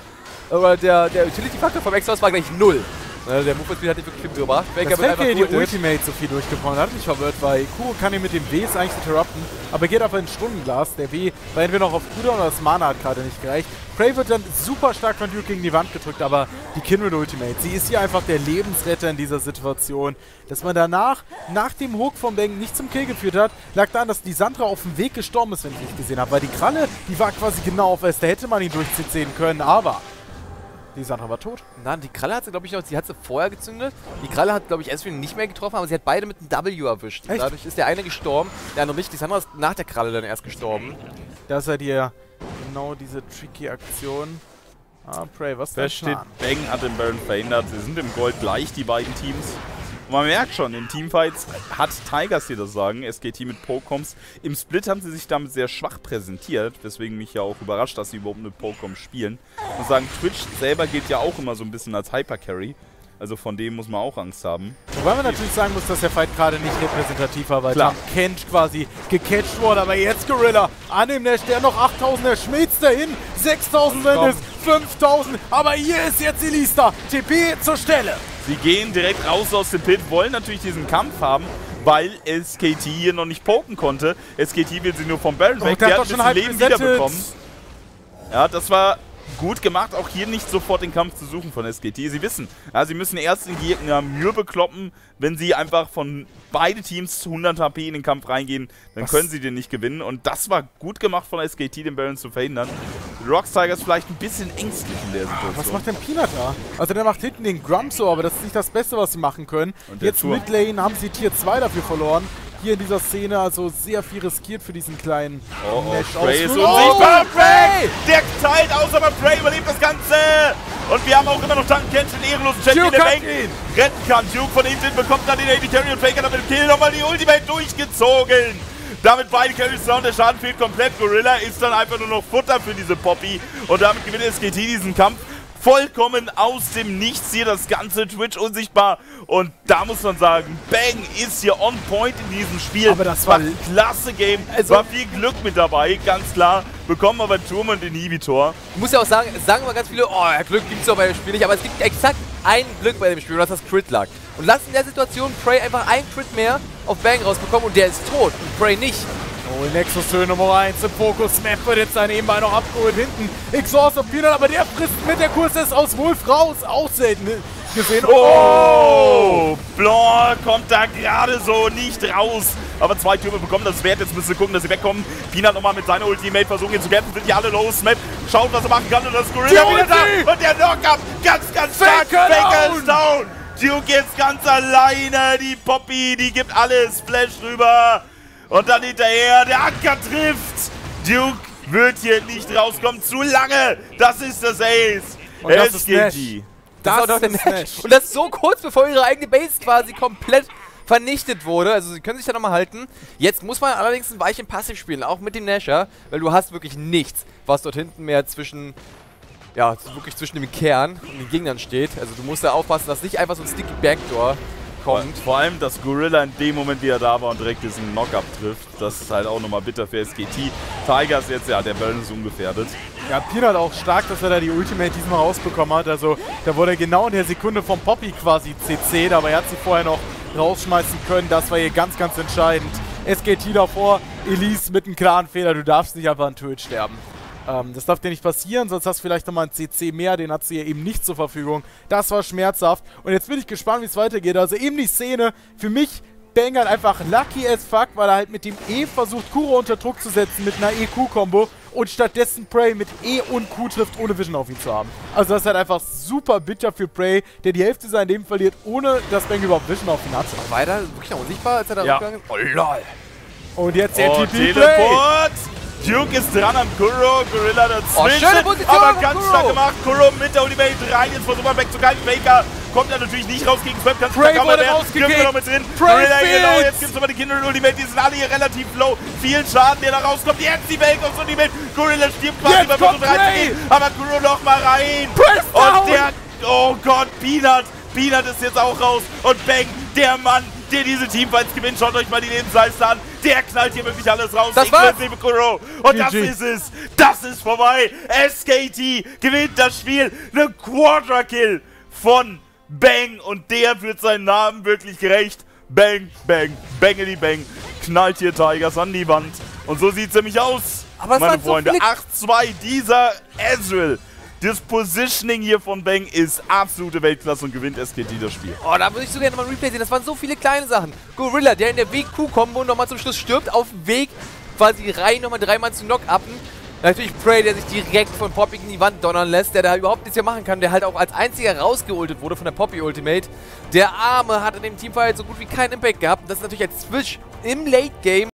aber der, der Utility-Faktor vom Exhaust war gleich null. Ne, der Movement-Speed hat nicht wirklich viel gebracht. Das fällt mir die Ultimate so viel durchgebrochen, hat mich verwirrt, weil Kuro kann ihn mit dem Ws eigentlich interrupten, aber geht auf ein Stundenglas. Der W war entweder noch auf Cooldown oder das Mana hat gerade nicht gereicht. Prey wird dann super stark von Duke gegen die Wand gedrückt, aber die Kindred Ultimate, sie ist hier einfach der Lebensretter in dieser Situation. Dass man danach, nach dem Hook vom Bang nicht zum Kill geführt hat, lag daran, dass die Sandra auf dem Weg gestorben ist, wenn ich nicht gesehen habe, weil die Kralle, die war quasi genau auf S, da hätte man ihn durch-C C können, aber die Sandra war tot. Nein, die Kralle hat sie, glaube ich, noch, sie hat sie vorher gezündet. Die Kralle hat, glaube ich, Eswin nicht mehr getroffen, aber sie hat beide mit einem W erwischt. Echt? Dadurch ist der eine gestorben, der andere nicht. Die Sandra ist nach der Kralle dann erst gestorben. Da seid ihr genau diese tricky Aktion. Ah, Prey, was Fest steht, Bang hat den Baron verhindert. Sie sind im Gold gleich, die beiden Teams. Und man merkt schon, in Teamfights hat Tigers hier das Sagen, S K T mit Pokecoms. Im Split haben sie sich damit sehr schwach präsentiert, weswegen mich ja auch überrascht, dass sie überhaupt mit Pokecoms spielen. Und sagen, Twitch selber gilt ja auch immer so ein bisschen als Hypercarry. Also von dem muss man auch Angst haben. Wobei man natürlich sagen muss, dass der Fight gerade nicht repräsentativ war, weil Klar. Tam Kench quasi gecatcht wurde, aber jetzt Gorilla an dem Nash, der noch achttausend, der schmilzt dahin, sechstausend sind es, fünftausend, aber hier ist jetzt Elista, T P zur Stelle. Sie gehen direkt raus aus dem Pit, wollen natürlich diesen Kampf haben, weil S K T hier noch nicht poken konnte. S K T will sie nur vom Baron weg, der der hat hat doch ein schon halb bisschen Leben resettet. wiederbekommen. Ja, das war gut gemacht, auch hier nicht sofort den Kampf zu suchen von S K T. Sie wissen, ja, sie müssen erst den Gegner Mühe bekloppen, wenn sie einfach von beide Teams zu hundert H P in den Kampf reingehen, dann Was? können sie den nicht gewinnen. Und das war gut gemacht von S K T, den Baron zu verhindern. Rocks Tigers vielleicht ein bisschen ängstlich in der Situation. Was macht denn Peanut da? Also der macht hinten den Grump so, aber das ist nicht das Beste, was sie machen können. Und der Jetzt Tour. Midlane haben sie Tier zwei dafür verloren. Hier in dieser Szene also sehr viel riskiert für diesen kleinen Oh, oh, Nash Prey ist Ausflug. unsichtbar. Oh, Prey! Der teilt aus, aber Prey überlebt das Ganze. Und wir haben auch immer noch Tankenkench, den ehrenlosen Champion, Duke der hat Bank retten kann. Duke von hinten bekommt dann den A D Carry und Faker damit Kill nochmal die Ultimate durchgezogen. Damit beide Carries down, der Schaden fehlt komplett. Gorilla ist dann einfach nur noch Futter für diese Poppy. Und damit gewinnt S K T diesen Kampf vollkommen aus dem Nichts. Hier das ganze Twitch unsichtbar. Und da muss man sagen, Bang ist hier on point in diesem Spiel. Aber das war ein klasse Game. Es Also- war viel Glück mit dabei, ganz klar. Bekommen aber Turm und Inhibitor. Ich muss ja auch sagen, es sagen immer ganz viele, oh, ja, Glück gibt es doch bei dem Spiel nicht, aber es gibt exakt ein Glück bei dem Spiel und das ist das Crit-Lag. Und lass in der Situation Prey einfach einen Crit mehr auf Bang rausbekommen und der ist tot und Prey nicht. Oh, Nexus Höhe Nummer eins im Fokus. Map wird jetzt sein Ebenbein noch abgeholt. Hinten Exhaust auf Peanut, aber der frisst mit der Kurs ist aus Wolf raus. Auch selten gesehen. Oh! Blanc kommt da gerade so nicht raus. Aber zwei Türme bekommen das Wert. Jetzt müssen sie gucken, dass sie wegkommen. Peanut nochmal mit seiner Ultimate versuchen, ihn zu kämpfen. Sind die alle los. Map schaut, was er machen kann. Und das Gorilla Die wieder da. Ulti! Und der Knockup ganz, ganz stark. Faker Faker ist down! down. Duke jetzt ganz alleine. Die Poppy, die gibt alles. Flash rüber. Und dann hinterher, der Anker trifft. Duke wird hier nicht rauskommen. Zu lange. Das ist das Ace. Und das ist S K Nash. T. Das, Das ist auch noch der ist Nash. Nash. Und das so kurz bevor ihre eigene Base quasi komplett vernichtet wurde. Also sie können sich da nochmal halten. Jetzt muss man allerdings ein Weilchen passiv spielen, auch mit dem Nasher, weil du hast wirklich nichts, was dort hinten mehr zwischen, ja, wirklich zwischen dem Kern und den Gegnern steht. Also du musst da aufpassen, dass nicht einfach so ein Sticky Backdoor kommt. Vor allem, dass Gorilla in dem Moment, wie er da war und direkt diesen Knockup trifft, das ist halt auch nochmal bitter für S K T. Tigers jetzt, ja, der Baron ist ungefährdet. Ja, Peanut auch stark, dass er da die Ultimate diesmal rausbekommen hat. Also da wurde er genau in der Sekunde vom Poppy quasi C C'd, aber er hat sie vorher noch rausschmeißen können. Das war hier ganz, ganz entscheidend. S K T davor, Elise mit einem klaren Fehler. Du darfst nicht einfach an Töt sterben. Ähm, das darf dir nicht passieren, sonst hast du vielleicht nochmal einen C C mehr. Den hat sie ja eben nicht zur Verfügung. Das war schmerzhaft. Und jetzt bin ich gespannt, wie es weitergeht. Also eben die Szene, für mich Bang halt einfach lucky as fuck, weil er halt mit dem E versucht, Kuro unter Druck zu setzen mit einer E Q-Kombo und stattdessen Prey mit E und Q trifft, ohne Vision auf ihn zu haben. Also das ist halt einfach super bitter für Prey, der die Hälfte seines Lebens verliert, ohne dass Bang überhaupt Vision auf ihn hat. Weiter, wirklich noch unsichtbar, als er da Ja. rückgegangen ist. Oh lol. Und jetzt der Oh, T P Prey. Teleport! Duke ist dran am Kuro, Gorilla Oh, dazwischen, schöne Position aber von ganz Kuro. stark gemacht. Kuro mit der Ultimate rein, jetzt versucht man wegzugreifen. Faker kommt er natürlich nicht raus gegen Swap, kann sich Prey da kaum wurde erwehren. rausgekickt. Dürfen wir noch mit drin. Prey Gorilla, genau, fehlt. jetzt gibt es aber die Kindred Ultimate, die sind alle hier relativ low. Viel Schaden, der da rauskommt. Jetzt die Weltkampf Ultimate. Gorilla stirbt quasi Jetzt bei kommt versucht Prey. reinzugehen, aber Kuro noch mal rein. Press down. Und der, oh Gott, Peanut. Peanut ist jetzt auch raus. Und Bang, der Mann, der diese Teamfights gewinnt. Schaut euch mal die Lebensleiste an. Der knallt hier wirklich alles raus. Das war's. inklusive Kuro. Und G das G. ist es. Das ist vorbei. S K T gewinnt das Spiel. Eine Quadra-Kill von Bang. Und der wird seinen Namen wirklich gerecht. Bang, bang, bangity bang. Knallt hier Tigers an die Wand. Und so sieht es nämlich aus, Aber es meine waren so Freunde. viele- acht zwei, dieser Ezreal. Das Positioning hier von Bang ist absolute Weltklasse und gewinnt S K T das Spiel. Oh, da würde ich so gerne mal ein Replay sehen. Das waren so viele kleine Sachen. Gorilla, der in der Weg-Q-Kombo nochmal zum Schluss stirbt, auf dem Weg quasi rein, nochmal dreimal zu Knock-Uppen. Natürlich Prey, der sich direkt von Poppy in die Wand donnern lässt, der da überhaupt nichts mehr machen kann, der halt auch als einziger rausgeultet wurde von der Poppy Ultimate. Der Arme hat in dem Teamfight so gut wie keinen Impact gehabt. Und das ist natürlich als Switch im Late-Game